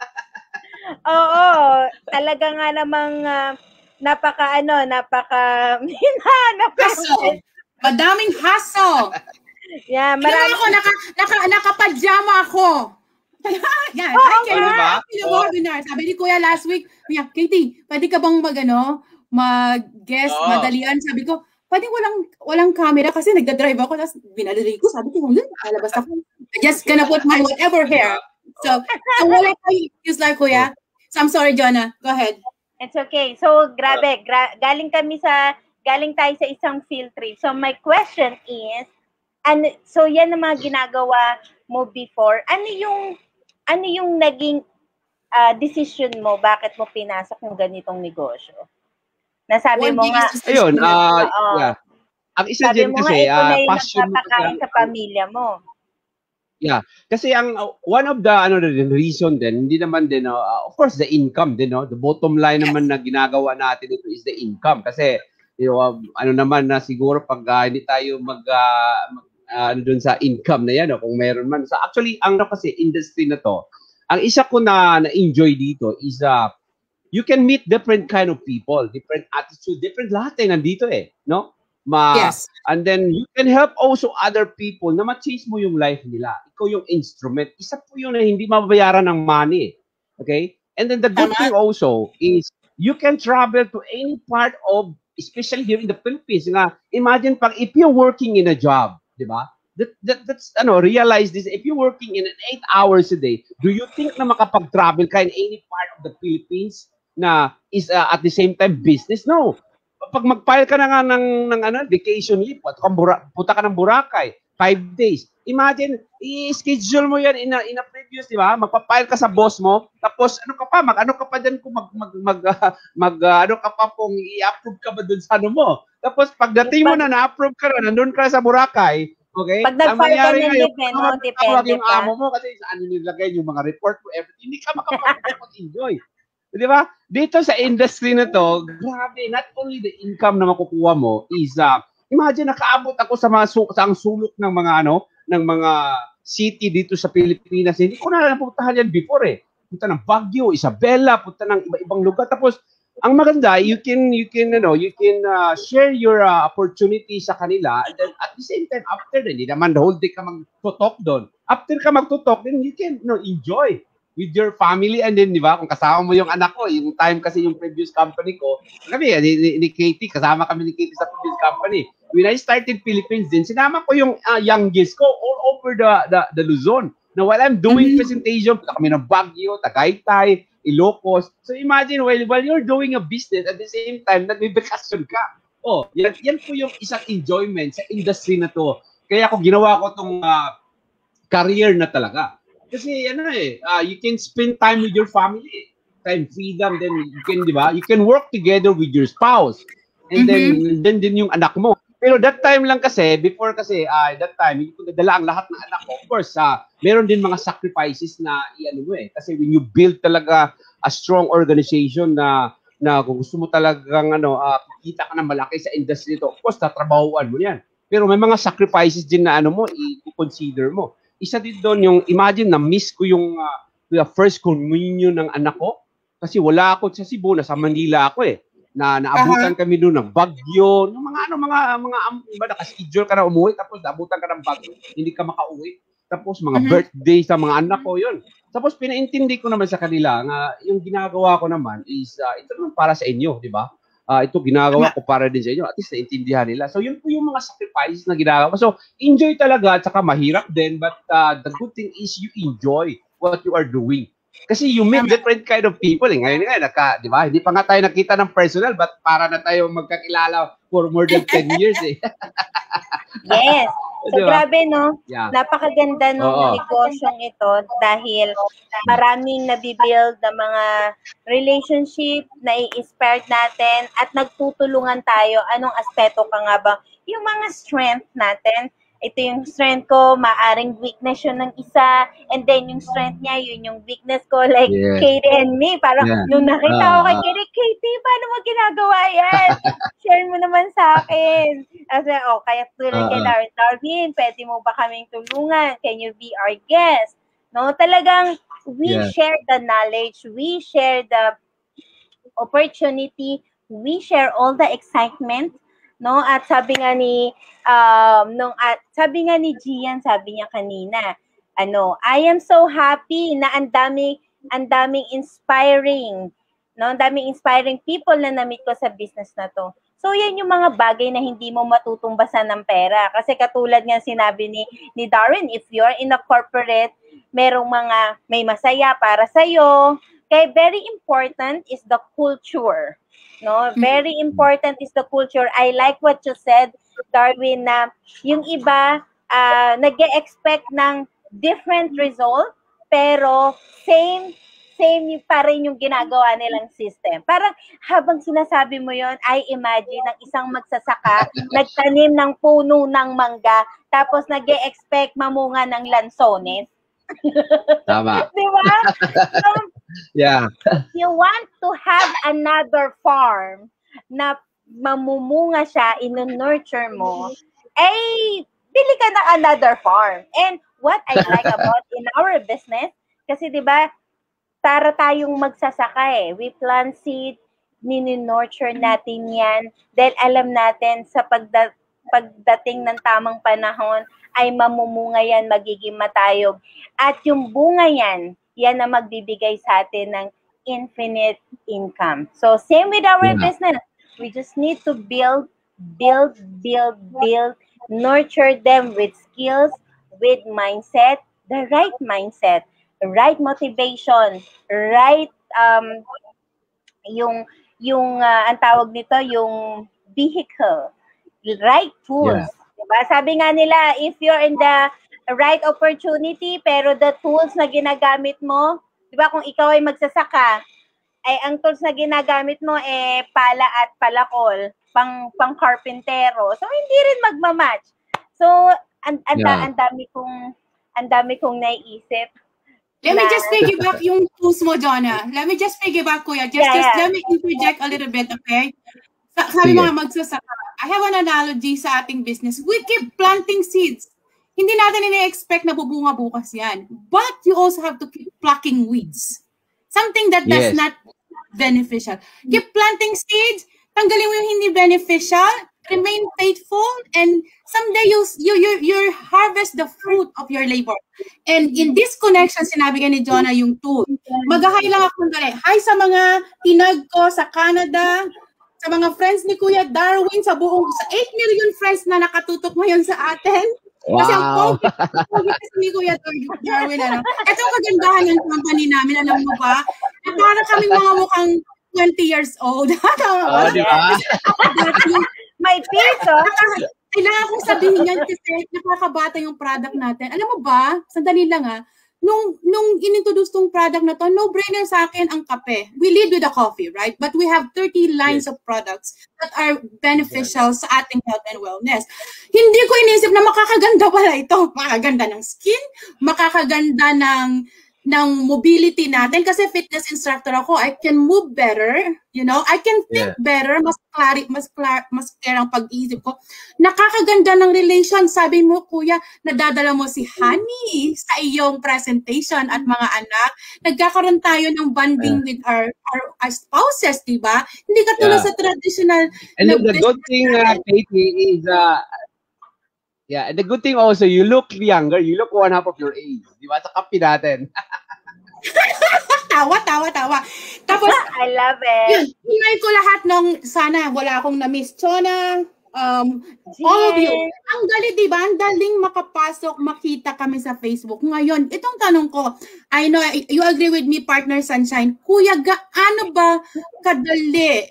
Oo. Talaga nga namang, uh, napaka ano, napaka hassle. Madaming hassle. Yeah, marami ako naka naka naka-pajama ako. Yan, oh, I came diba? to the webinar. Sabi ni Kuya last week, "Kuya, Katie, pwede ka bang magano, mag-guest oh. madalian?" Sabi ko, "Pwede walang walang camera kasi nagda-drive ako." Tapos binaliri ko, sabi ko, "Hindi, lalabas ako. I'm just gonna put my whatever hair." So, so wala pa use like Kuya. So I'm sorry, Jonah. Go ahead. It's okay. So, grabe. Gra- galing kami sa, galing tayo sa isang field trip. So, my question is, and so yan ang mga ginagawa mo before. Ano yung, ano yung naging uh, decision mo? Bakit mo pinasok yung ganitong negosyo? Nasabi mo nga. Ayun, uh, uh, yeah. Ang isa din kasi, uh, passion mo kasi sa pamilya mo. Yeah, kasi ang uh, one of the ano the reason din, hindi naman din uh, of course the income din, no. The bottom line naman na ginagawa natin ito is the income kasi you know, uh, ano naman na siguro pag uh, hindi tayo mag, uh, mag uh, ano dun sa income na yan, no, kung meron man. So actually ang kasi industry na to, ang isa ko na na-enjoy dito is uh, you can meet different kind of people, different attitude, different lahat eh nandito eh, no? Ma, yes. And then you can help also other people na ma-change mo yung life nila. Ikaw yung instrument. Isa po yun na hindi mabayaran ng money. Okay? And then the good thing also is you can travel to any part of, especially here in the Philippines. Nga, imagine pag if you're working in a job, di ba? That, that, that's, ano, realize this. If you're working in an eight hours a day, do you think na makapag-travel ka in any part of the Philippines? na is uh, at the same time business. No. Pag mag-file ka na nga ng, ng ano, vacation leave, punta ka, Bura, punta ka ng Boracay, five days. Imagine, i-schedule mo yan in a, in a previous, di ba? Magpa-file ka sa boss mo, tapos ano ka pa, mag-ano ka pa dyan kung mag, mag, mag, uh, mag uh, ano ka pa kung i-approve ka ba dun sa ano mo. Tapos pagdating mo na, na-approve ka na, nandun ka sa Boracay, okay? Pag nag-file ka ng leave, eh, no? Depende yung amo mo kasi saan nilagay yung mga report mo, everything. Hindi ka makapag-enjoy. Di ba? Dito sa industry na to, grabe, not only the income na makukuha mo is, uh, imagine nakaabot ako sa mga su- sa ang sulok ng mga ano, ng mga city dito sa Pilipinas. Hindi ko na napuntahan yan before eh. Punta ng Baguio, Isabela, punta ng iba-ibang lugar. Tapos, ang maganda, you can, you can, you know, you can uh, share your uh, opportunity sa kanila. And then, at the same time, after, hindi naman the whole day ka mag-talk doon. After ka mag-talk, then you can, you know, enjoy with your family. And then, di ba, kung kasama mo yung anak ko, yung time kasi yung previous company ko, kami, ni, ni, ni Katie, kasama kami ni Katie sa previous company. When I started Philippines din, sinama ko yung uh, youngest ko all over the, the, the Luzon. Now, while I'm doing mm-hmm. presentation, punta kami ng Baguio, Tagaytay, Ilocos. So imagine, while, while you're doing a business, at the same time, nag-vacation ka. Oh, yan, yan po yung isang enjoyment sa industry na to. Kaya ako ginawa ko itong uh, career na talaga. Kasi ano eh, uh, you can spend time with your family, time freedom, then you can, di ba? You can work together with your spouse. And mm-hmm. then, then din yung anak mo. Pero that time lang kasi, before kasi, uh, that time, hindi ko nadala ang lahat ng anak ko. Of course, uh, meron din mga sacrifices na i-ano mo eh. Kasi when you build talaga a strong organization na, na kung gusto mo talagang ano, uh, kikita ka na malaki sa industry ito, of course, tatrabahuan mo yan. Pero may mga sacrifices din na ano mo, i-consider mo. Isa din doon yung, imagine na miss ko yung uh, first communion ng anak ko. Kasi wala ako sa Cebu, nasa Manila ako eh. Na naabutan uh-huh. kami doon ng Bagyo, ng mga ano, mga, mga, mga naka-schedule ka na umuwi, tapos naabutan ka ng Bagyo, hindi ka makauwi. Tapos mga uh-huh. birthday sa mga anak ko, yun. Tapos pinaintindi ko naman sa kanila nga yung ginagawa ko naman is, uh, ito naman para sa inyo, di ba? Uh, ito ginagawa ko para din sa inyo. At least naintindihan nila. So yun po yung mga sacrifices na ginagawa. So enjoy talaga at saka mahirap din. But uh, the good thing is you enjoy what you are doing. Kasi you meet different kind of people. Eh. Ngayon nga, naka, di ba? Hindi pa nga tayo nakita ng personal but para na tayo magkakilala for more than ten years eh. Yes. So diba? Grabe no? Yeah. Napakaganda ng Oo. negosyong ito dahil maraming nabibuild na mga relationship na i-inspired natin at nagtutulungan tayo. Anong aspeto ka nga ba? Yung mga strength natin. Ito yung strength ko, maaring weakness yun ng isa, and then yung strength niya, yun yung weakness ko, like yeah. Katie and me. Parang yeah. nung nakita uh, ko kay Katie, Katie, paano mo ginagawa yan? Share mo naman sa akin. Kasi, oh, kaya tulad uh, kay Darwin, Darwin, pwede mo ba kaming tulungan? Can you be our guest? No, talagang we yeah. share the knowledge, we share the opportunity, we share all the excitement. No, at sabi nga ni um nung at sabi nga ni Gian, sabi niya kanina, ano, I am so happy na ang daming ang daming inspiring, no, ang daming inspiring people na na-meet ko sa business na to. So yan yung mga bagay na hindi mo matutumbasan ng pera. Kasi katulad nga sinabi ni ni Darwin, if you're in a corporate, merong mga may masaya para sa iyo. Kaya very important is the culture. No, very important is the culture. I like what you said, Darwin, na yung iba uh, nag-expect ng different result, pero same same pa rin yung ginagawa nilang system. Parang habang sinasabi mo yon, I imagine ng isang magsasaka nagtanim ng puno ng mangga, tapos nag-expect mamunga ng lansones. Tama. Diba? So, yeah. You want to have another farm na mamumunga siya, ino-nurture mo, eh, bili ka ng another farm. And what I like about in our business, kasi diba, para tayong magsasaka eh. We plant seed, nini-nurture natin yan, dahil alam natin sa pagda- pagdating ng tamang panahon, ay mamumunga yan, magiging matayog. At yung bunga yan, yan na magbibigay sa atin ng infinite income. So, same with our yeah. business. We just need to build, build, build, build, nurture them with skills, with mindset, the right mindset, right motivation, right um, yung yung uh, ang tawag nito yung vehicle, right tools. Yeah. Diba? Sabi nga nila, if you're in the right opportunity pero the tools na ginagamit mo, diba kung ikaw ay magsasaka, ay ang tools na ginagamit mo eh pala at palakol, pang pang carpentero. So hindi rin magma-match. So ang and, yeah. and dami kong ang dami kong naiisip. Let na, me just piggyback yung tools mo, Jonah. Let me just piggyback, Kuya. Just, yeah, just yeah. let me interject a little bit, okay? Sabi mga magsasaka, I have an analogy sa ating business. We keep planting seeds. Hindi natin ini-expect na bubunga bukas yan. But you also have to keep plucking weeds. Something that does yes. not beneficial. Keep planting seeds, tanggalin mo yung hindi beneficial, remain faithful, and someday you you you you harvest the fruit of your labor. And in this connection, sinabi ni Jonah yung tool. Mag-hi lang ako dali. Hi sa mga tinag ko sa Canada, sa mga friends ni Kuya Darwin, sa buong sa eight million friends na nakatutok ngayon sa atin. Wow. Kasi ang pogi kasi ni Kuya Darwin, ano. Ito ang kagandahan ng company namin, alam mo ba? Na parang kami mga mukhang twenty years old. Oh, di ba? May piso. Kailangan kong sabihin yan kasi nakakabata yung product natin. Alam mo ba, sandali lang ah, nung, nung inintroduce tong product na to, no-brainer sa akin ang kape. We lead with the coffee, right? But we have thirty lines yes. of products that are beneficial yes. sa ating health and wellness. Hindi ko inisip na makakaganda pala ito. Makakaganda ng skin, makakaganda ng ng mobility natin kasi fitness instructor ako. I can move better, you know, I can think yeah. better, mas clar mas clar mas clear ang pag-iisip ko. Nakakaganda ng relation. Sabi mo, Kuya, nadadala mo si Honey sa iyong presentation at mga anak. Nagkakaroon tayo ng bonding yeah. with our, our our spouses, di ba? Hindi katulad yeah. sa traditional. And the good thing, uh, Katie, is uh, yeah, and the good thing also, you look younger. You look one half of your age. Di ba? Sa kapi natin. tawa, tawa, tawa. Tapos, I love it. Yun, hinay ko lahat ng, sana wala akong na-miss. Chona, um, all of you. Ang galing, di ba? Ang daling makapasok, makita kami sa Facebook. Ngayon, itong tanong ko, I know, you agree with me, Partner Sunshine. Kuya, gaano ba kadali,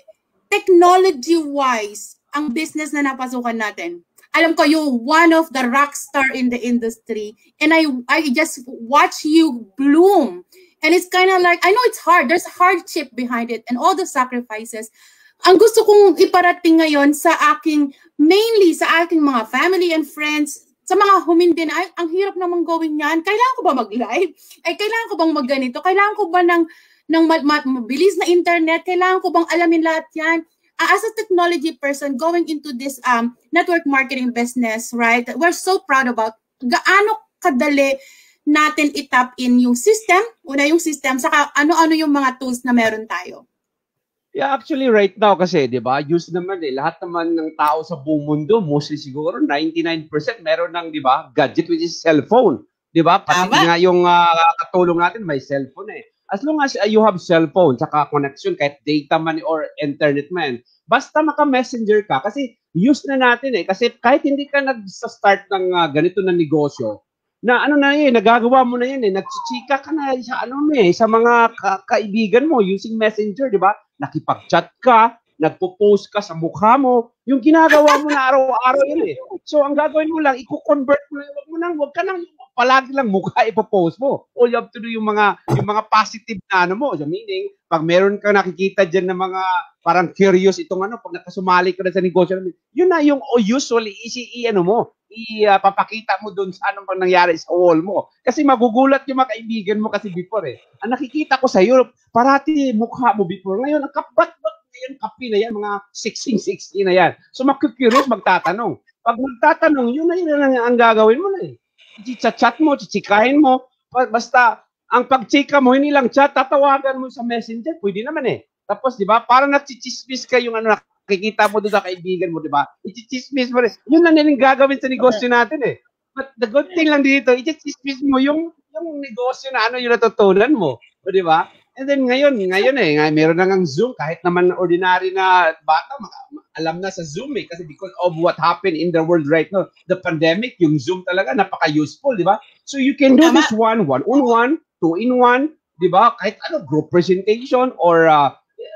technology-wise, ang business na napasukan natin? Alam ko, you're one of the rock star in the industry. And I I just watch you bloom. And it's kind of like, I know it's hard. There's hardship behind it and all the sacrifices. Ang gusto kong iparating ngayon sa aking, mainly sa aking mga family and friends, sa mga humindi na, ay, ang hirap namang gawin yan. Kailangan ko ba mag-live? Ay, kailangan ko bang magganito? Kailangan ko ba ng, ng mabilis na internet? Kailangan ko bang alamin lahat yan? As a technology person going into this um, network marketing business, right, we're so proud about gaano kadali natin itap in yung system, una yung system, saka ano-ano yung mga tools na meron tayo. Yeah, actually right now kasi, di ba, use naman eh, lahat naman ng tao sa buong mundo, mostly siguro, ninety-nine percent meron ng, di ba, gadget which is cellphone. Di ba? Pati Tama. nga yung uh, katulong natin, may cellphone eh. As long as uh, you have cellphone, saka connection, kahit data man or internet man, basta maka-messenger ka, kasi use na natin eh. Kasi kahit hindi ka nag-start ng uh, ganito na negosyo, na ano na yun, nagagawa mo na yun eh, nagchichika ka na sa ano eh, sa mga ka- kaibigan mo using messenger, di ba? Nakipag-chat ka, nagpo-post ka sa mukha mo, yung ginagawa mo na araw-araw yun eh. So ang gagawin mo lang, i-convert mo lang, wag mo nang, wag ka nang palagi lang mukha ipo-post mo. All you have to do yung mga yung mga positive na ano mo. So meaning, pag meron ka nakikita diyan ng mga parang curious itong ano, pag nakasumali ka na sa negosyo namin, yun na yung oh, usually easy i ano mo, ipapakita mo doon sa anong pang nangyari sa wall mo. Kasi magugulat yung mga kaibigan mo kasi before eh. Ang nakikita ko sa Europe, parati mukha mo before. Ngayon, ang kabat-bat ngayon, kapi na yan, mga sixteen, sixteen na yan. So magkukurious, magtatanong. Pag magtatanong, yun na yun ang, ang gagawin mo na eh. Chat mo, chichikahin mo, basta ang pag-chika mo, hindi lang chat, tatawagan mo sa messenger, pwede naman eh. Tapos, di ba, parang nagchichismis ka yung ano, nakikita mo doon sa kaibigan mo, di ba? Ichismis mo rin. Yun lang yung gagawin sa negosyo natin eh. But the good thing lang dito, ichismis mo yung, yung negosyo na ano yung natutunan mo. O, di ba? And then ngayon, ngayon eh, ngayon, meron na ngang Zoom, kahit naman ordinary na bata, alam na sa Zoom eh, kasi because of what happened in the world right now, the pandemic, yung Zoom talaga, napaka-useful, di ba? So you can do this one, one-on-one, two-in-one, di ba? Kahit ano, group presentation or uh,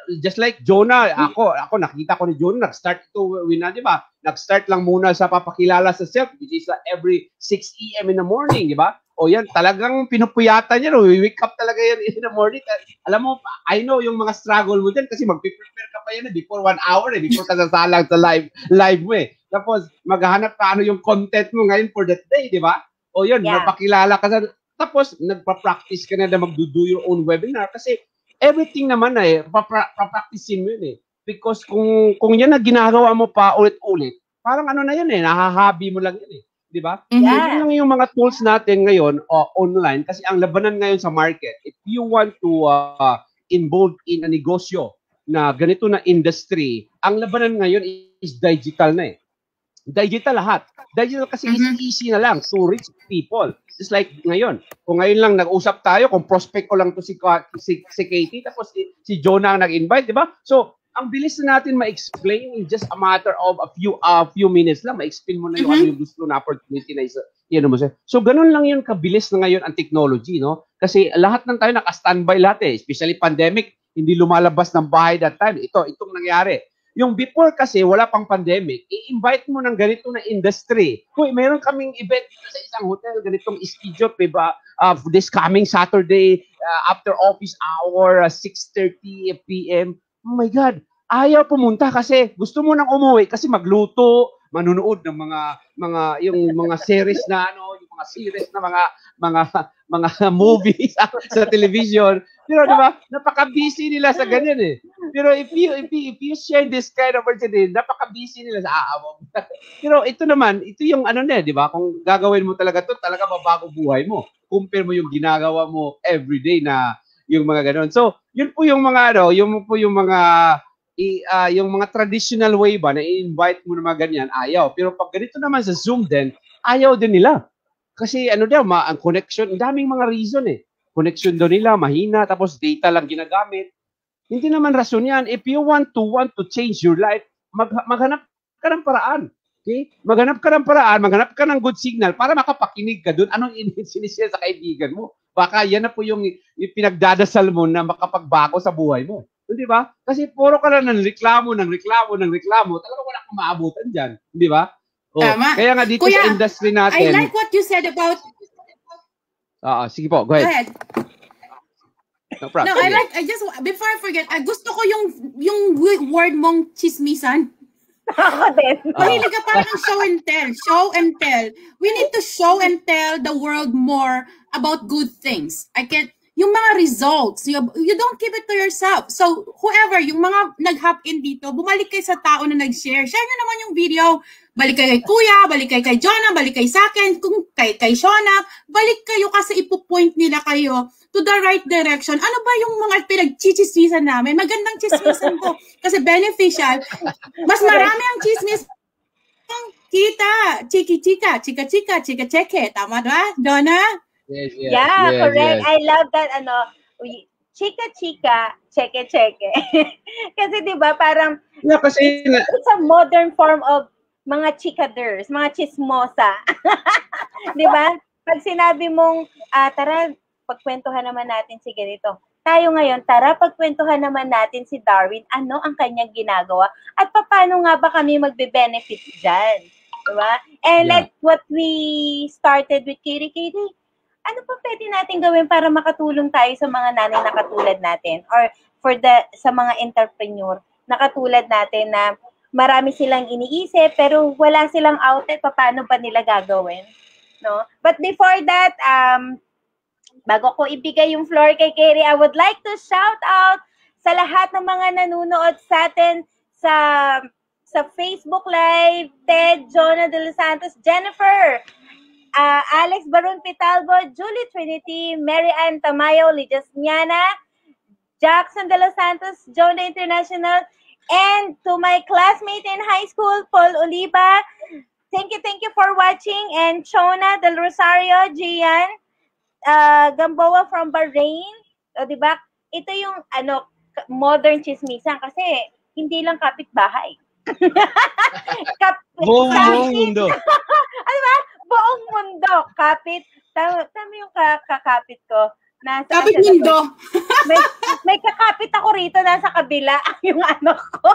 just like Jonah, ako, ako nakita ko ni Jonah, nag-start ito, wina, di ba? Nag-start lang muna sa papakilala sa self, which is uh, every six a m in the morning, di ba? O yan, talagang pinupuyatan niya, no? We wake up talaga yan in the morning. Alam mo, I know yung mga struggle mo dyan kasi mag-prepare ka pa yan eh, before one hour eh, before ka sasalang sa live, live mo eh. Tapos, maghahanap ka ano yung content mo ngayon for that day, di ba? O yun, yeah. Napakilala ka sa, tapos, nagpa-practice ka na na mag-do your own webinar kasi everything naman na eh, papracticein mo yun eh. Because kung kung yan na ginagawa mo pa ulit-ulit, parang ano na yan eh, nahahabi mo lang yan eh. Di ba? Yeah. Yun lang yung mga tools natin ngayon uh, online kasi ang labanan ngayon sa market, if you want to uh, involve in a negosyo na ganito na industry, ang labanan ngayon is digital na eh. Digital lahat. Digital kasi mm-hmm. easy na lang to reach people. Just like ngayon. Kung ngayon lang nag-usap tayo, kung prospect ko lang to si, si, si Katie, tapos si, si Jonah ang nag-invite, di ba? So, ang bilis na natin ma-explain in just a matter of a few a uh, few minutes lang. Ma-explain mo na yung, mm-hmm. ano yung gusto na opportunity na isa. Yan mo siya. So, ganun lang yun kabilis na ngayon ang technology, no? Kasi lahat ng tayo naka-standby lahat eh. Especially pandemic, hindi lumalabas ng bahay that time. Ito, itong nangyari. Yung before kasi, wala pang pandemic, i-invite mo ng ganito na industry. Kung mayroon kaming event sa isang hotel, ganitong schedule, diba? Uh, this coming Saturday, uh, after office hour, uh, six thirty p m Oh my God, ayaw pumunta kasi gusto mo nang umuwi kasi magluto, manunood ng mga, mga, yung mga series na ano, yung mga series na mga, mga, mga movies sa, sa television. Pero diba, napaka-busy nila sa ganyan eh. Pero if you, if you, if you share this kind of opportunity, napaka-busy nila sa aawam. Pero ito naman, ito yung ano na, di ba? Kung gagawin mo talaga to, talaga mabago buhay mo. Compare mo yung ginagawa mo everyday na yung mga ganon. So, yun po yung mga ano, yung po yung mga i, uh, yung mga traditional way ba na i-invite mo na mga ganyan, ayaw. Pero pag ganito naman sa Zoom din, ayaw din nila. Kasi ano daw, ma ang connection, daming mga reason eh. Connection daw nila, mahina, tapos data lang ginagamit. Hindi naman rason yan. If you want to want to change your life, mag, maghanap ka ng paraan. Okay? Maghanap ka ng paraan, maghanap ka ng good signal para makapakinig ka doon. Anong sinishare sa kaibigan mo? Baka yan na po yung, yung pinagdadasal mo na makapagbago sa buhay mo. Di ba? Kasi puro ka lang ng reklamo, ng reklamo, ng reklamo. Talaga wala kang maabutan dyan. Di ba? Oh, tama. Kaya nga dito Kuya, sa industry natin. I like what you said about... Ah, uh, sige po, go ahead. Go ahead. No problem. No, I like, I just, before I forget, I gusto ko yung, yung word mong chismisan. Ako din. Mahilig ka parang show and tell. Show and tell. We need to show and tell the world more about good things. I can't, yung mga results, you, you don't keep it to yourself. So, whoever, yung mga nag-hop in dito, bumalik kayo sa tao na nag-share. Share nyo naman yung video. Balik kayo kay Kuya, balik kayo kay Jonah, balik kayo sa akin, kung kay, kay Shona, balik kayo kasi ipo-point nila kayo to the right direction. Ano ba yung mga pinag-chichismisan namin? Magandang chismisan ko kasi beneficial. Mas marami ang chismis kita. Chiki-chika, chika-chika, chika-cheke. Tama ba, Jonah? Yes, yes, yeah, yes, correct. Yes. I love that, ano, chika-chika, cheke-cheke. Kasi di ba parang, yeah, kasi, it's a modern form of mga chikaders, mga chismosa. Di ba? Pag sinabi mong, ah, tara, pagkwentuhan naman natin si ganito. Tayo ngayon, tara, pagkwentuhan naman natin si Darwin, ano ang kanyang ginagawa at paano nga ba kami magbe-benefit dyan. Di ba? And yeah. like what we started with Katie, Katie, ano pa pwede natin gawin para makatulong tayo sa mga nanay na katulad natin or for the sa mga entrepreneur na katulad natin na marami silang iniisip pero wala silang outlet, paano ba nila gagawin, no? But before that, um bago ko ibigay yung floor kay Kerry, I would like to shout out sa lahat ng mga nanonood sa atin sa sa Facebook Live, Ted, Jonah De Los Santos, Jennifer, uh, Alex Baron Pitalbo, Julie Trinity, Mary Ann Tamayo, Lidia Sniana, Jackson De Los Santos, Jonah International, and to my classmate in high school, Paul Oliva, thank you, thank you for watching. And Shona Del Rosario, Gian, uh, Gamboa from Bahrain. O, diba? Ito yung ano, modern chismisan kasi hindi lang kapitbahay. Kap buong, buong mundo. Ano ba? Buong mundo. Kapit. Tama, tama yung kakapit ko. Nasa, Kapit asa- mundo. may, may kakapit ako rito, nasa kabila yung anak ko.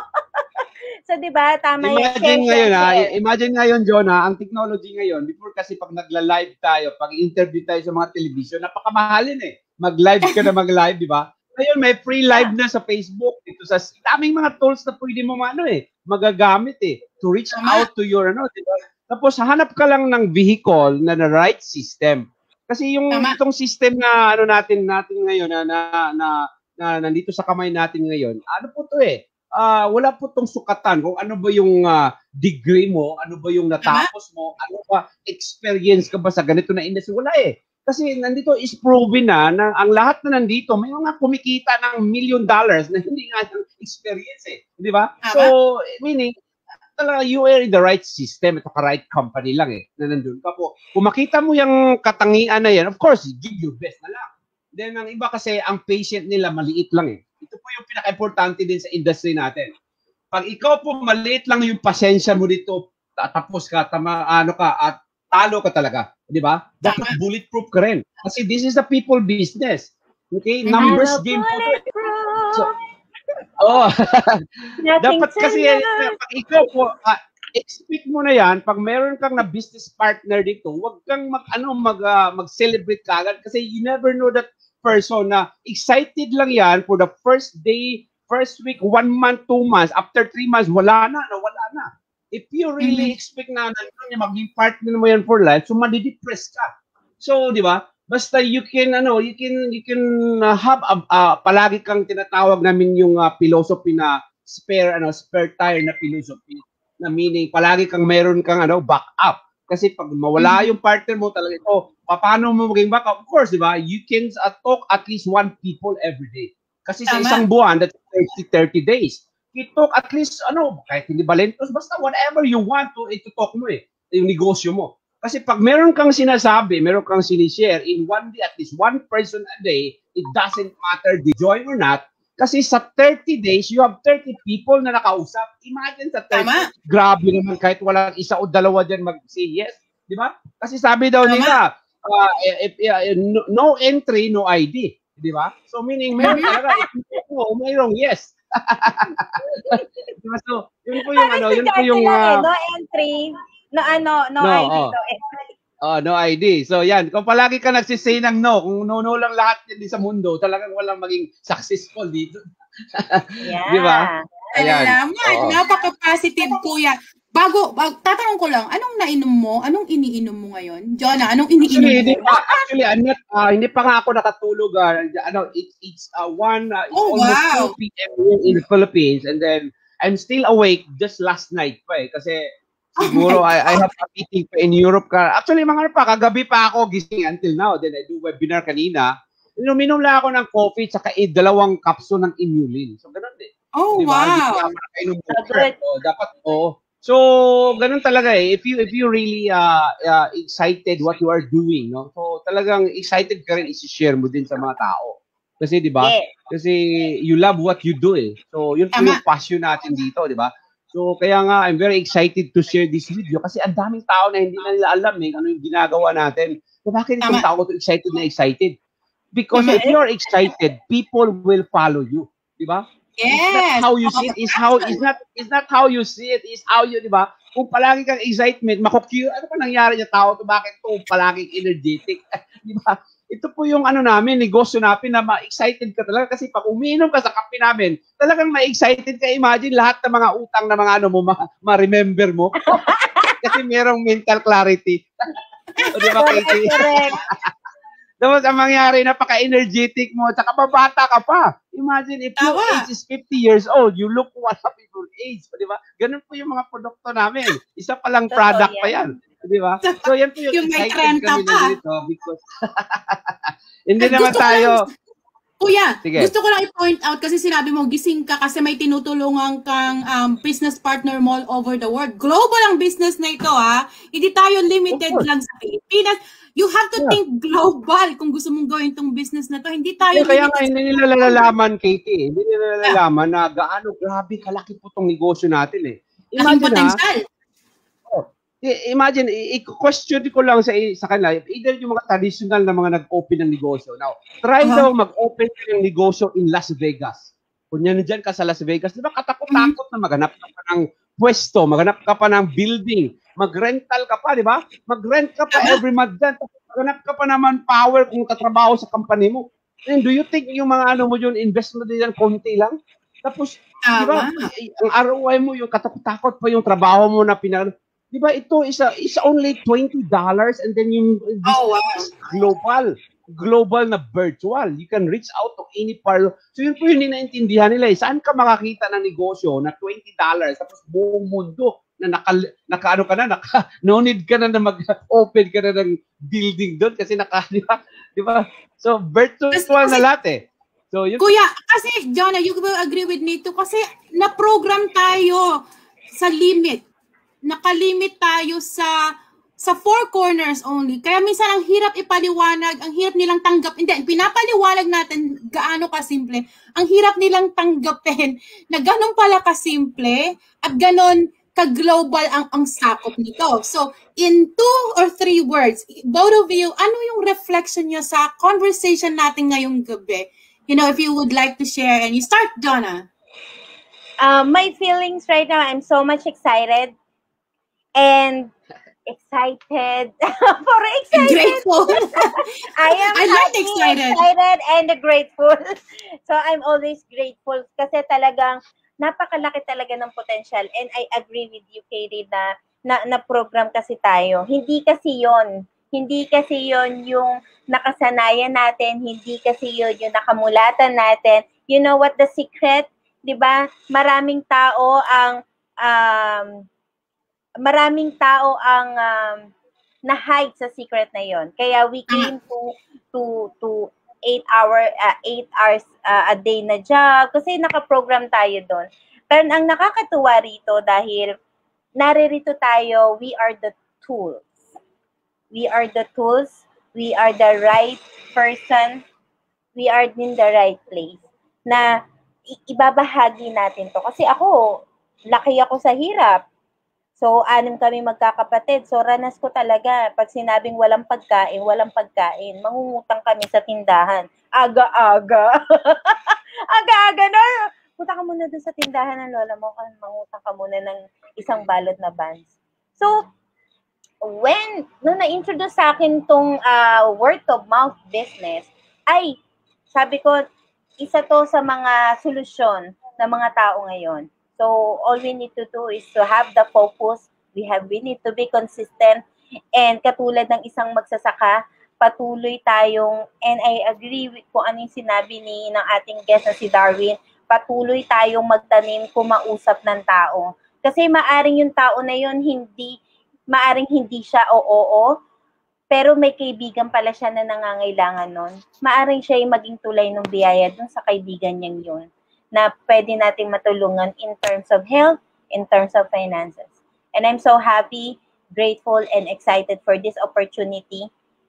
So, di ba, tama yung Imagine share, ngayon share, ha, share. imagine ngayon Jonah, ang technology ngayon, before kasi pag nagla-live tayo, pag interview tayo sa mga television, napakamahalin eh. Mag-live ka na mag-live, di ba? Ngayon may free live na sa Facebook, ito sa daming mga tools na pwede mo ano eh, magagamit eh to reach Tama. out to your ano, di ba? Tapos hanap ka lang ng vehicle na na right system. Kasi yung Tama. itong system na ano natin natin ngayon na na, na na nandito sa kamay natin ngayon, ano po to eh? Ah, wala po tong sukatan kung ano ba yung ah, degree mo, ano ba yung natapos mo, ano ba experience ka ba sa ganito na industry, wala eh. Kasi nandito is proven na, na ang lahat na nandito may mga kumikita ng million dollars na hindi nga ng experience eh, di ba? Tama. So meaning talaga you are in the right system, ito ka right company lang eh na nandun ka po. Kung makita mo yung katangian na yan, of course, give your best na lang. Then ang iba kasi ang patient nila maliit lang eh. Ito po yung pinaka-importante din sa industry natin. Pag ikaw po maliit lang yung pasensya mo dito, tapos ka, tama, ano ka, at talo ka talaga. Di ba? Dapat bulletproof ka rin. Kasi this is a people business. Okay? Numbers Ano, game po to. eh. bulletproof. So, oh, Nothing dapat to kasi, lose. eh, pag ikaw po, ah, expect mo na yan, pag meron kang na business partner dito, huwag kang mag, ano, mag, ah, mag-celebrate kagad kasi you never know that person na excited lang yan for the first day, first week, one month, two months, after three months, wala na, wala na. If you really Mhm. expect na nandun yung maging partner mo yan for life, so madidepress ka. So, di ba? Basta you can, ano, you can, you can uh, have, uh, uh, palagi kang tinatawag namin yung uh, philosophy na spare, ano, spare tire na philosophy. Na meaning, palagi kang meron kang, ano, backup. Kasi pag mawala yung partner mo talaga ito, paano mo maging backup? Of course, di ba? You can uh, talk at least one people every day. Kasi sa Tama. isang buwan, that's thirty, thirty days. You talk at least, ano, kahit hindi balentos, basta whatever you want to, ito talk mo eh, yung negosyo mo. Kasi pag meron kang sinasabi, meron kang sinishare, in one day, at least one person a day, it doesn't matter the joy or not, kasi sa thirty days, you have thirty people na nakausap. Imagine sa thirty, Tama. grabe naman kahit walang isa o dalawa dyan mag-say yes. Di ba? Kasi sabi daw Tama. nila, uh, if, uh, no, no entry, no I D. Di ba? So meaning, meron talaga, if no, mayroong yes. Diba? So, yun po yung ano, yun po yung... lang eh, Uh, no entry, no ano, no, No, I D, oh. no entry. oh, no I D. So yan, kung palagi ka nagsisay ng no, kung no-no lang lahat yan sa mundo, talagang walang maging successful dito. Yeah. Di ba? Ayan. Salamat. Oo. Napaka-positive, kuya. Bago, bag, tatanong ko lang, anong nainom mo? Anong iniinom mo ngayon? Jonah, anong iniinom Actually, hindi mo? pa, actually, I'm not, uh, hindi pa nga ako nakatulog. Uh, ano, it, it's uh, one, uh, it's Oh, almost wow. two p m in the Philippines. And then, I'm still awake just last night pa eh. Kasi, siguro, Oh my I, I have a meeting pa in Europe. Ka. Actually, mga ano pa, kagabi pa ako gising until now. Then, I do webinar kanina. Inuminom lang ako ng coffee tsaka eh, dalawang capsule ng inulin. So, ganun din. Oh, Di ba? Hindi wow. ko naman nakainom ng So water. good. So, dapat, oo. So, ganun talaga eh. If you if you really uh, uh, excited what you are doing, no? So, talagang excited ka rin i-share mo din sa mga tao. Kasi, di ba? Yes. Kasi you love what you do eh. So, yun po Tama. yung passion natin dito, di ba? So, kaya nga, I'm very excited to share this video kasi ang daming tao na hindi na nila alam eh ano yung ginagawa natin. So, bakit itong Tama. tao to excited na excited? Because Tama. if you're excited, people will follow you. Di ba? It's not Yes. how you see it, is how it's not it's not how you see it, is how you, di ba? Kung palagi kang excitement, makukure, ano pa nangyari sa tao to, bakit to palaging energetic? Di ba? Ito po yung ano namin, negosyo namin na ma-excited ka talaga kasi pag umiinom ka sa kape namin, talagang ma-excited ka. Imagine lahat ng mga utang na mga ano mo, ma- ma-remember mo. Kasi merong mental clarity. O di ba, Correct, Katie? correct. Tapos ang mangyari, napaka-energetic mo, tsaka babata ka pa. Imagine if your Tama. age is fifty years old, you look what up in your age. Di ba? Ganun po yung mga produkto namin. Isa pa lang Totoo product yan. pa yan. Di ba? So yan po yung, Yung may excited trenta kami pa. na dito because hindi At naman gusto ko tayo... lang- Kuya, Sige. gusto ko lang i-point out kasi sinabi mo gising ka kasi may tinutulungan kang um, business partner mo all over the world. Global ang business na ito, ha? Hindi tayo limited Of course. lang sa Pilipinas. You have to Yeah. think global kung gusto mong gawin tong business na to. Hindi tayo Kaya nga limited. hindi nila nalalaman, Katie. Hindi nila nalalaman na gaano grabe kalaki po tong negosyo natin eh. Laking Imagine ha, potential. imagine, i-question ko lang sa sa kanila, either yung mga traditional na mga nag-open ng negosyo. Now, try uh-huh. daw mag-open ng negosyo in Las Vegas. Kung yan dyan ka sa Las Vegas, di ba katakot-takot mm-hmm. na maghanap ka pa ng pwesto, maghanap ka pa ng building, mag-rental ka pa, di ba? Mag-rent ka pa uh-huh. every month dyan. Maghanap ka pa naman power kung katrabaho sa company mo. And do you think yung mga ano mo yun, investment din yan, konti lang? Tapos, uh-huh. di ba, ang R O I mo, yung katakot-takot pa yung trabaho mo na pinag... Di ba ito is a, is only twenty dollars and then yung oh, wow. global global na virtual. You can reach out to any part. So yun po yung ninaintindihan nila. Eh. Saan ka makakita ng negosyo na twenty dollars tapos buong mundo na naka, naka ano ka na, naka, no need ka na na mag-open ka na ng building doon kasi naka, di ba? Di ba? So virtual kasi, na lahat eh. So, yun. Kuya, kasi Jonah, you will agree with me too kasi na-program tayo sa limit. Nakalimit tayo sa sa four corners only. Kaya minsan ang hirap ipaliwanag, ang hirap nilang tanggap. Hindi, pinapaliwanag natin gaano kasimple. Ang hirap nilang tanggapin na ganun pala kasimple at ganun ka-global ang, ang sakop nito. So, in two or three words, both of you, ano yung reflection nyo sa conversation natin ngayong gabi? You know, if you would like to share. And you start, Jonah. Uh, my feelings right now, I'm so much excited. And excited for excited. Grateful. I am I like excited. excited and grateful. So I'm always grateful kasi talagang napakalaki talaga ng potential. And I agree with you, Katie, na, na, na program kasi tayo. Hindi kasi yon. Hindi kasi yon yung nakasanayan natin. Hindi kasi yon yung nakamulatan natin. You know what the secret? Diba? Maraming tao ang um, maraming tao ang um, na-hide sa secret na yon. Kaya we came to to to eight hour uh, eight hours uh, a day na job kasi naka-program tayo doon. Pero ang nakakatuwa rito dahil naririto tayo, we are the tools. We are the tools. We are the right person. We are in the right place. Na ibabahagi natin to. Kasi ako, laki ako sa hirap. So, anim kami magkakapatid. So, ranas ko talaga. Pag sinabing walang pagkain, walang pagkain. Mangungutang kami sa tindahan. Aga-aga. Aga-aga na. Punta ka muna doon sa tindahan ng lola mo. Mangutang ka muna ng isang balot na buns. So, when, nung na-introduce sa akin tong uh, word of mouth business, ay, sabi ko, isa to sa mga solusyon ng mga tao ngayon. So all we need to do is to have the focus. We have we need to be consistent and katulad ng isang magsasaka, patuloy tayong and I agree with kung ano yung sinabi ni ng ating guest na si Darwin, patuloy tayong magtanim, kumausap ng tao. Kasi maaring yung tao na yun hindi maaring hindi siya o oo, pero may kaibigan pala siya na nangangailangan nun. Maaring siya yung maging tulay ng biyaya dun sa kaibigan niyang yun na pwede nating matulungan in terms of health, in terms of finances. And I'm so happy, grateful, and excited for this opportunity.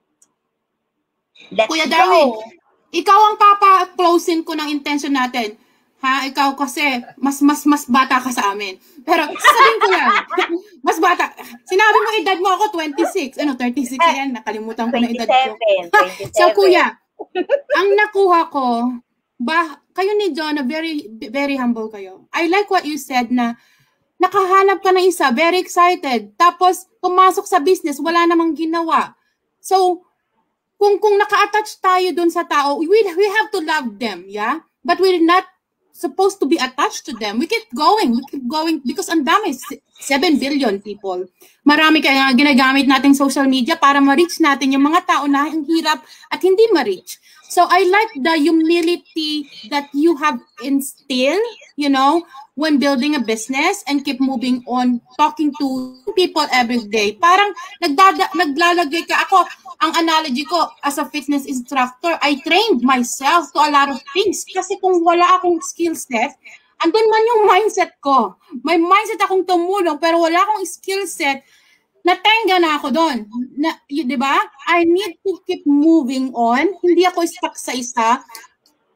Let's Kuya go! Darwin, ikaw ang papa-closing ko ng intention natin. Ha? Ikaw kasi, mas mas mas bata ka sa amin. Pero sabihin ko yan, mas bata. Sinabi mo edad mo ako, twenty-six. Ano, thirty-six yan? Nakalimutan ko na edad ko. twenty-seven. So kuya, ang nakuha ko, ba, kayo ni Jonah, very, very humble kayo. I like what you said na nakahanap ka ng isa, very excited. Tapos, pumasok sa business, wala namang ginawa. So, kung kung naka-attach tayo dun sa tao, we, we have to love them, yeah? But we're not supposed to be attached to them. We keep going, we keep going because ang dami, seven billion people. Marami kaya ginagamit nating social media para ma-reach natin yung mga tao na ang hirap at hindi ma-reach. So I like the humility that you have instilled, you know, when building a business and keep moving on, talking to people every day. Parang nagdada, naglalagay ka. Ako, ang analogy ko, as a fitness instructor, I trained myself to a lot of things. Kasi kung wala akong skill set, andun man yung mindset ko. May mindset akong tumulong, pero wala akong skill set, natenga na ako doon. Na, y- di ba? I need to keep moving on. Hindi ako stuck sa isa.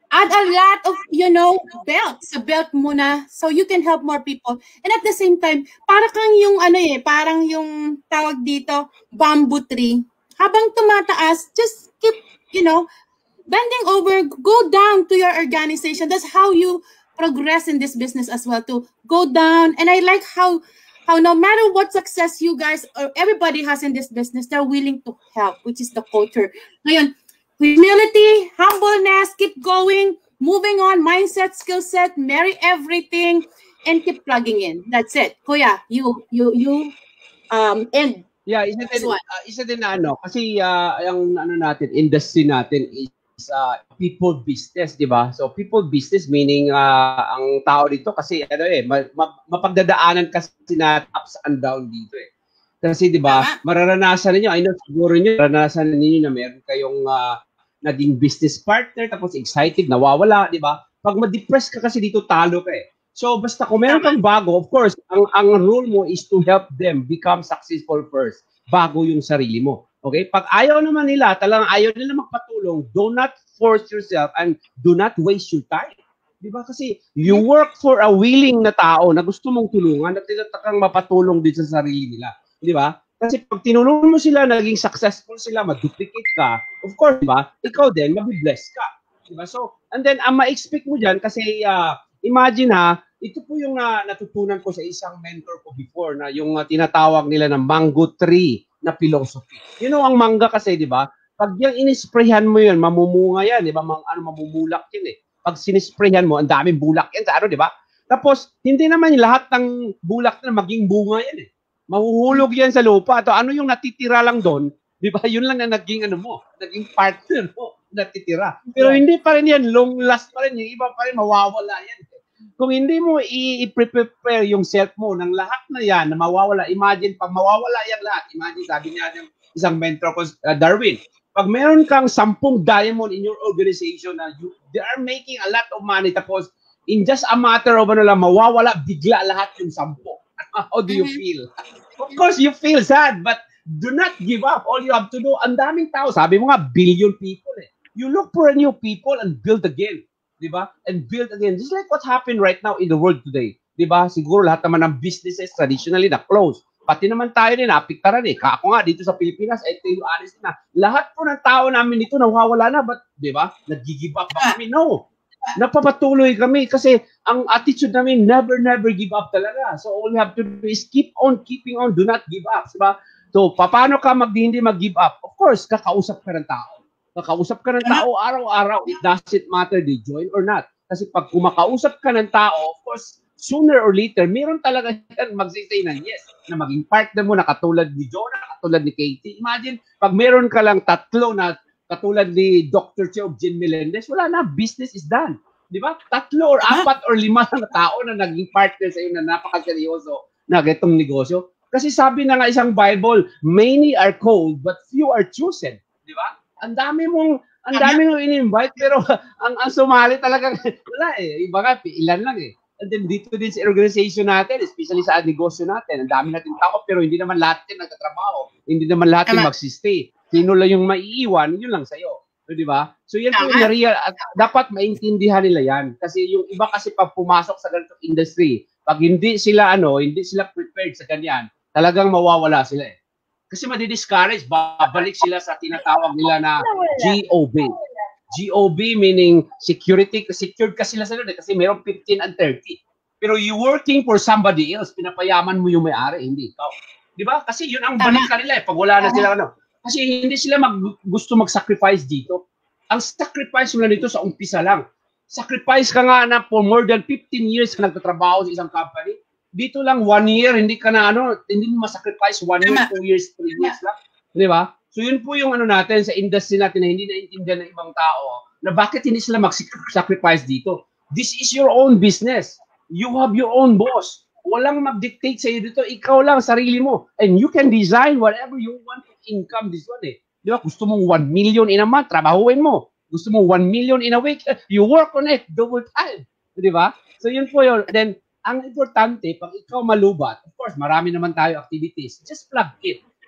add a lot of, you know, belt. Sa belt muna so you can help more people. And at the same time, para kang yung ano eh, parang yung tawag dito, bamboo tree. Habang tumataas, just keep, you know, bending over, go down to your organization. That's how you progress in this business as well, to go down. And I like how how no matter what success you guys or everybody has in this business, they're willing to help, which is the culture. Ngayon, humility, humbleness, keep going, moving on, mindset, skill set, marry everything, and keep plugging in. That's it. Kuya, you, you, you, um, end. Yeah, isa din, uh, isa din na ano, kasi uh, yung ano natin, industry natin is uh, people business, di ba? So people business meaning uh, ang tao dito kasi ano eh, ma- ma- mapagdadaanan kasi na ups and down dito eh. Kasi di ba, mararanasan niyo, I know siguro niyo, mararanasan niyo na meron kayong uh, naging business partner, tapos excited, nawawala, di ba? Pag ma-depress ka kasi dito, talo ka eh. So, basta kung meron kang bago, of course, ang, ang rule mo is to help them become successful first, bago yung sarili mo. Okay? Pag ayaw naman nila, talagang ayaw nila magpatulong, do not force yourself and do not waste your time. Di ba? Kasi you work for a willing na tao na gusto mong tulungan at tinatakang mapatulong din sa sarili nila. Di ba? Kasi pag tinulungan mo sila, naging successful sila, mag-duplicate ka, of course, diba, ikaw din, mabibless ka. Diba? So, and then, ang ma-expect mo dyan, kasi uh, imagine ha, ito po yung uh, natutunan ko sa isang mentor ko before, na yung uh, tinatawag nila ng mango tree na philosophy. You know, ang mangga kasi, di ba, pag yung inisprayhan mo yun, mamumunga yan, di ba, Mang, ano, mamumulak yun eh. Pag sinisprayhan mo, ang daming bulak yan sa ano, di ba? Tapos, hindi naman lahat ng bulak na maging bunga yan eh. Mahuhulog yan sa lupa. At ano yung natitira lang doon, di ba? Yun lang na naging ano mo, naging partner mo, natitira. Pero hindi pa rin yan, long last pa rin. Yung iba pa rin, mawawala yan. Kung hindi mo i-prepare yung self mo ng lahat na yan, na mawawala, imagine, pag mawawala yan lahat, imagine, sabi niya yung isang mentor ko, uh, Darwin, pag meron kang sampung diamond in your organization na you, they are making a lot of money, tapos in just a matter of ano lang, mawawala bigla lahat yung sampo. How do you mm-hmm. feel? Of course, you feel sad, but do not give up. All you have to do, ang daming tao, sabi mo nga, billion people eh. You look for a new people and build again. Diba? And build again. Just like what's happened right now in the world today. Diba? Siguro lahat naman ng businesses traditionally na close. Pati naman tayo din, napiktaran eh. Kako nga, dito sa Pilipinas, I tell you honestly na, lahat po ng tao namin dito nawawala na, but diba? Nag-give up ba kami? No. Napapatuloy kami kasi ang attitude namin, never, never give up talaga. So all you have to do is keep on keeping on, do not give up. Diba? So, paano ka mag, hindi mag-give up? Of course, kakausap ka ng tao. Kakausap ka ng tao araw-araw. It doesn't matter they join or not. Kasi pag kumakausap ka ng tao, of course, sooner or later, meron talaga yan magsisay na yes, na maging partner mo na katulad ni Jonah, katulad ni Katie. Imagine, pag meron ka lang tatlo na katulad ni Doctor Che of Jen Melendez, wala na, business is done. Di ba? Tatlo or apat or lima na tao na naging partner sa iyo na napakaseryoso na itong negosyo. Kasi sabi na nga isang Bible, many are called but few are chosen. Di ba? Ang dami mong, ang dami mong in-invite pero ang, ang sumali talaga, wala eh. Iba nga, ilan lang eh. And then dito din sa organization natin, especially sa negosyo natin, ang dami natin tao pero hindi naman lahat din nagtatrabaho. Hindi naman lahat din magsistay. Sino lang yung maiiwan, yun lang sa'yo. So, di ba? So, yan po yung real, at dapat maintindihan nila yan. Kasi yung iba kasi pag pumasok sa ganitong industry, pag hindi sila, ano, hindi sila prepared sa ganyan, talagang mawawala sila eh. Kasi madi-discourage, babalik sila sa tinatawag nila na G O B. G O B meaning security, secured ka sila sa doon eh, kasi mayroong fifteen and thirty. Pero you working for somebody else, pinapayaman mo yung may-ari, hindi ikaw. Di ba? Kasi yun ang balik nila eh, pag wala na sila, ano. Kasi hindi sila mag, gusto mag-sacrifice dito. Ang sacrifice mo na dito sa umpisa lang. Sacrifice ka nga na for more than fifteen years ka nagtatrabaho sa isang company. Dito lang one year, hindi ka na ano, hindi mo ma-sacrifice one year, two years, three years lang. Di ba? So yun po yung ano natin sa industry natin na hindi naiintindihan ng ibang tao na bakit hindi sila mag-sacrifice dito. This is your own business. You have your own boss. Walang mag-dictate sa iyo dito. Ikaw lang, sarili mo. And you can design whatever you want to income this one eh. Di ba? Gusto mong one million in a month, trabahuin mo. Gusto mong one million in a week, you work on it, double time. Di ba? So yun po yun. Then, ang importante, pag ikaw malubat, of course, marami naman tayo activities. Just plug it.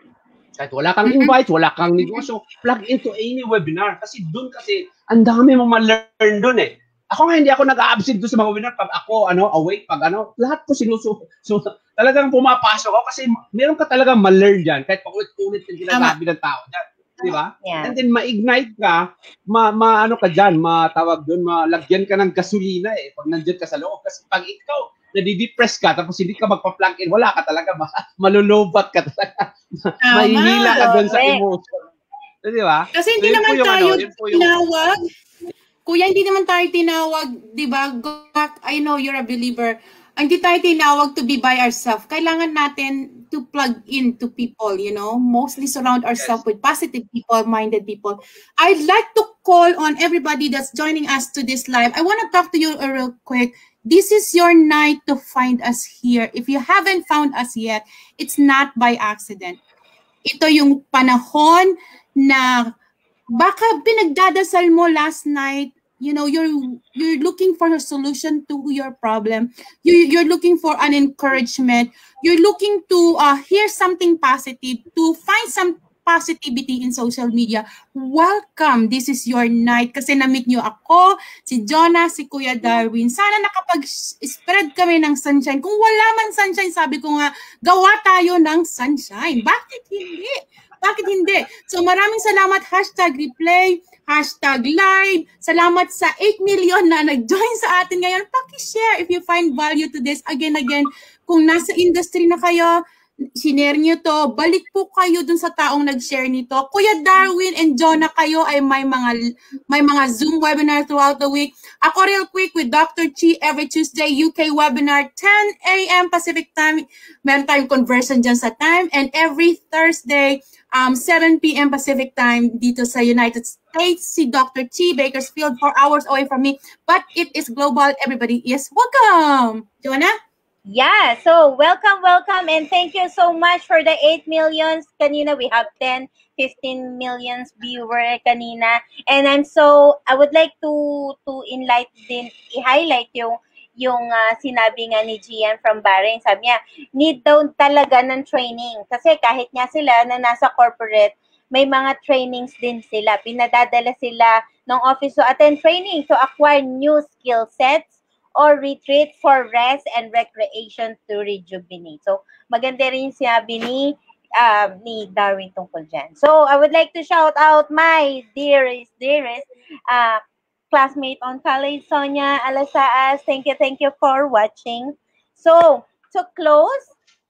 Kahit wala kang invite, wala kang negosyo, plug into any webinar. Kasi doon kasi, ang dami mo ma-learn doon eh. Ako nga, hindi ako nag-a-absent doon sa mga webinar. Pag ako, ano, awake, pag ano, lahat ko sinuso. So, talagang pumapasok ako kasi meron ka talagang ma-learn dyan. Kahit paulit-ulit yung ginasabi ng tao dyan. Di ba? Yeah. And then, ma-ignite ka, ma, ma ano ka dyan, matawag doon, malagyan ka ng gasolina eh. Pag nandiyan ka sa loob. Kasi pag ikaw, nadidepress ka, tapos hindi ka magpa-plug in, wala ka talaga, ma, malulubat ka talaga. Mahihila ka doon sa emotion. Di ba? Kasi hindi so, naman tayo ano, yung... tinawag. Kuya, hindi naman tayo tinawag, di ba? I know you're a believer. Hindi tayo tinawag to be by ourselves. Kailangan natin to plug in to people, you know? Mostly surround ourselves yes. with positive people, minded people. I'd like to call on everybody that's joining us to this live. I want to talk to you uh, real quick. This is your night to find us here. If you haven't found us yet, it's not by accident. Ito yung panahon na baka pinagdadasal mo last night, you know, you're you're looking for a solution to your problem. You you're looking for an encouragement. You're looking to uh, hear something positive, to find some positivity in social media. Welcome. This is your night. Kasi na-meet nyo ako, si Jonah, si Kuya Darwin. Sana nakapag-spread kami ng sunshine. Kung wala man sunshine, sabi ko nga, gawa tayo ng sunshine. Bakit hindi? Bakit hindi? So maraming salamat. Hashtag replay, hashtag live. Salamat sa eight million na nag-join sa atin ngayon. Paki-share if you find value to this. Again, again, kung nasa industry na kayo, sinare nyo to, balik po kayo dun sa taong nag-share nito. Kuya Darwin and Jonah, kayo ay may mga may mga Zoom webinar throughout the week. Ako real quick with Doctor Chi every Tuesday, U K webinar, ten a m Pacific time. Meron tayong conversion dyan sa time. And every Thursday, um, seven p m Pacific time dito sa United States, si Doctor Chi, Bakersfield, four hours away from me. But it is global. Everybody is welcome. Jonah? Yeah, so welcome, welcome, and thank you so much for the eight millions. Kanina, we have ten, fifteen millions viewer kanina. And I'm so, I would like to to enlighten, i-highlight yung, yung uh, sinabi nga ni Gian from Bahrain. Sabi niya, need daw talaga ng training. Kasi kahit nga sila na nasa corporate, may mga trainings din sila. Pinadadala sila ng office to attend training to acquire new skill sets or retreat for rest and recreation to rejuvenate. So, maganda rin sinabi ni, uh, ni Darwin tungkol dyan. So, I would like to shout out my dearest, dearest uh, classmate on college, Sonia Alasaas. Thank you, thank you for watching. So, to close,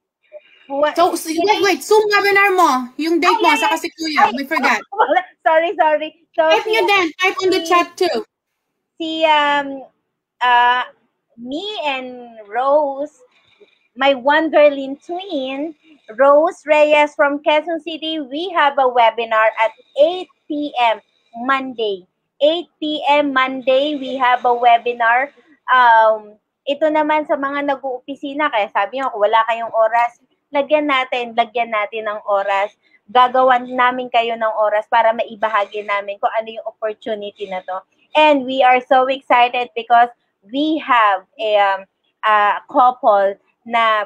what, so, so wait, wait, Zoom webinar mo, yung date ay, mo, sa kasi kuya, we forgot. sorry, sorry. So, type nyo din, type on the chat too. Si, um, Uh, me and Rose, my one girl in twin, Rose Reyes from Quezon City, we have a webinar at eight p m Monday. eight p m Monday, we have a webinar. Um, ito naman sa mga nag-uopisina, kaya sabi nyo, kung wala kayong oras, lagyan natin, lagyan natin ng oras. Gagawan namin kayo ng oras para maibahagi namin kung ano yung opportunity na to. And we are so excited because we have a, um, a couple na,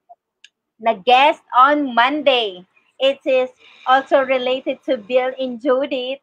na guest on Monday. It is also related to Bill and Judith.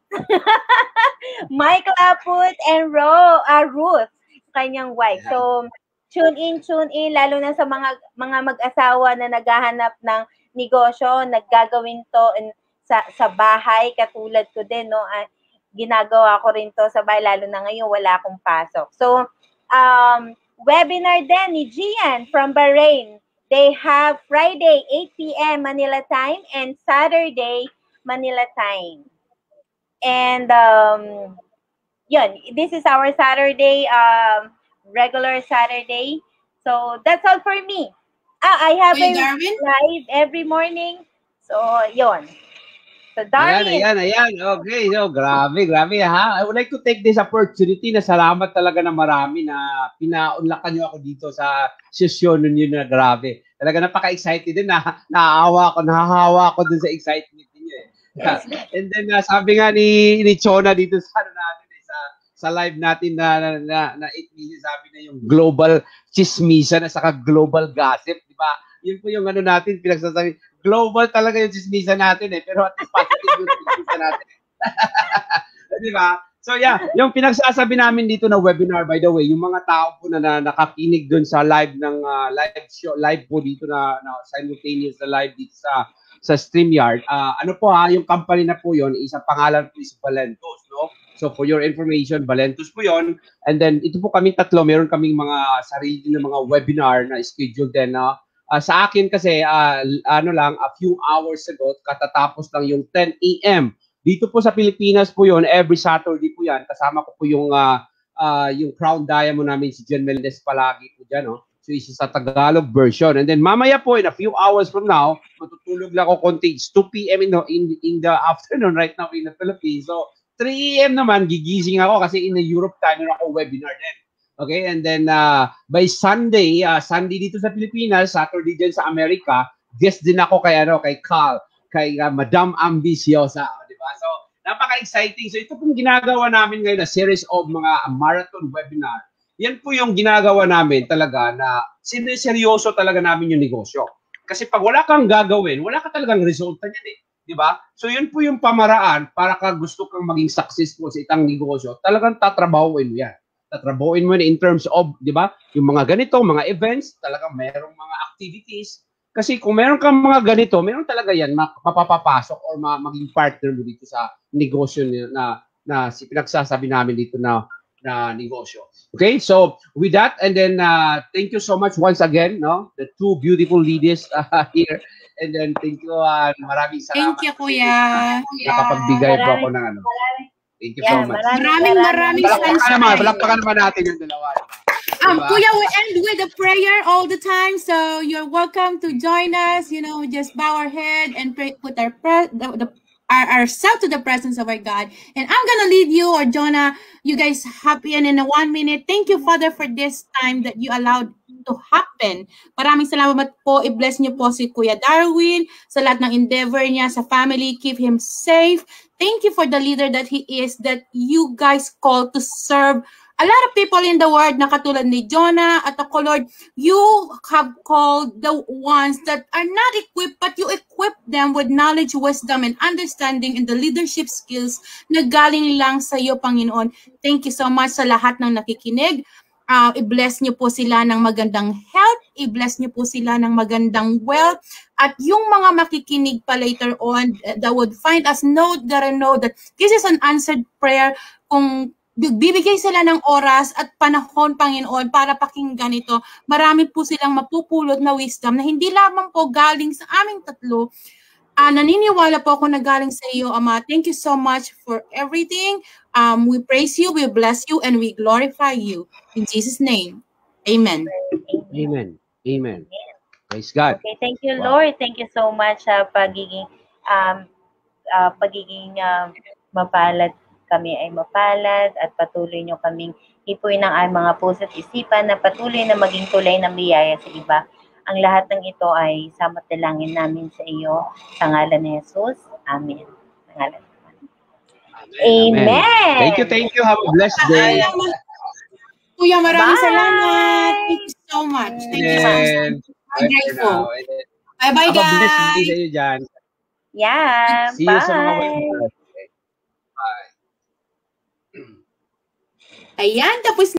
Michael Aput and Ro, uh, Ruth, kanyang wife. So, tune in, tune in, lalo na sa mga mga mag-asawa na naghahanap ng negosyo, naggagawin to in, sa, sa bahay, katulad ko din, no? Uh, ginagawa ko rin to sa bahay, lalo na ngayon wala akong pasok. So, Um, webinar din ni Gian from Bahrain. They have Friday, eight p m Manila time and Saturday, Manila time. And, um, yun, this is our Saturday, um, regular Saturday. So, that's all for me. Ah, I have Wait, a Darwin? live every morning. So, yun. So, Darwin. Ayan, ayan, ayan. Okay, so, grabe, grabe ha. I would like to take this opportunity na salamat talaga na marami na pinaunlakan nyo ako dito sa session ninyo na grabe. Talaga napaka-excited din na naawa ako, nahahawa ako dun sa excitement niyo eh. And then, uh, sabi nga ni, ni Chona dito sa ano natin, eh, sa, sa live natin na, na, na, na eight million, sabi na yung global chismisa na saka global gossip, di ba? Yun po yung ano natin, pinagsasabi. Global talaga yung chismisa natin eh, pero at least positive yung chismisa natin. Di ba? So yeah, yung pinagsasabi namin dito na webinar, by the way, yung mga tao po na, na nakakinig dun sa live ng uh, live show, live po dito na, na simultaneous na live dito sa sa StreamYard, uh, ano po ha, yung company na po yun, isang pangalan po is Valentos, no? So for your information, Valentos po yun. And then ito po kaming tatlo, meron kaming mga sarili na mga webinar na scheduled din na uh, sa akin kasi, uh, ano lang, a few hours ago, katatapos lang yung ten A M Dito po sa Pilipinas po yun, every Saturday po yan. Kasama ko po yung, uh, uh, yung Crown Diamond namin, si Jen Mendez palagi po dyan, no? So, isa sa Tagalog version. And then, mamaya po, in a few hours from now, matutulog lang ako konti. It's two P M in the, in, in the afternoon right now in the Philippines. So, three A M naman, gigising ako kasi in the Europe time, meron ako webinar din. Okay? And then, uh, by Sunday, uh, Sunday dito sa Pilipinas, Saturday dyan sa Amerika, guest din ako kay, ano, kay Carl, kay uh, Madam Ambiciosa. Diba? So, napaka-exciting. So, ito pong ginagawa namin ngayon na series of mga marathon webinar. Yan po yung ginagawa namin talaga na sineseryoso talaga namin yung negosyo. Kasi pag wala kang gagawin, wala ka talagang resulta niyan eh. Di ba? So yun po yung pamaraan para ka gusto kang maging successful sa itang negosyo, talagang tatrabahuin mo yan. Tatrabahuin mo yan in terms of, di ba? Yung mga ganito, mga events, talagang merong mga activities. Kasi kung meron kang mga ganito, meron talaga yan mapapapasok or ma maging partner mo dito sa negosyo na, na si pinagsasabi namin dito na na negosyo. Okay, so with that, and then uh, thank you so much once again, no, the two beautiful ladies uh, here, and then thank you, uh, maraming salamat. Thank you, Kuya. Nakapagbigay po ako ng ano. Thank you so much. Maraming maraming salamat. Naman, palakpakan naman natin yung dalawa. Um, Kuya, we end with a prayer all the time, so you're welcome to join us. You know, just bow our head and pray, put our pre the, the ourselves to the presence of our God. And I'm gonna lead you, or Jonah, you guys happy and in a one minute. Thank you, Father, for this time that you allowed to happen. Maraming salamat po. I-bless niyo po si Kuya Darwin sa lahat ng endeavor niya sa family. Keep him safe. Thank you for the leader that he is, that you guys called to serve a lot of people in the world na katulad ni Jonah at ako, Lord, you have called the ones that are not equipped, but you equip them with knowledge, wisdom, and understanding and the leadership skills na galing lang sa iyo, Panginoon. Thank you so much sa lahat ng nakikinig. Uh, i-bless niyo po sila ng magandang health, i-bless niyo po sila ng magandang wealth, at yung mga makikinig pa later on uh, that would find us, know, gotta know that this is an answered prayer. Kung bibigay sila ng oras at panahon, Panginoon, para pakinggan ito, marami po silang mapupulot na wisdom na hindi lamang po galing sa aming tatlo. Uh, naniniwala po ako na galing sa iyo, Ama. Thank you so much for everything. Um, we praise you, we bless you, and we glorify you. In Jesus' name, amen. Amen. Amen. Praise God. Okay, thank you, Wow. Lord. Thank you so much sa pagiging um, uh, pagiging um, mapalad. Kami ay mapalad at patuloy nyo kaming ipuin ng aming mga puso at isipan na patuloy na maging tulay ng biyaya sa iba. Ang lahat ng ito ay samot dalangin namin sa iyo sa ngalan ni Jesus. Amen. Sa ngalan ni Jesus. Amen. Amen. Thank you, thank you. Have a blessed day. Kuya, maraming Bye. salamat. Thank you so much. Thank you so much. I'm grateful. Bye-bye, guys. Have a blessed day sa iyo dyan. Yeah. See you Bye. sa mga webinars. Bye. Ayan, tapos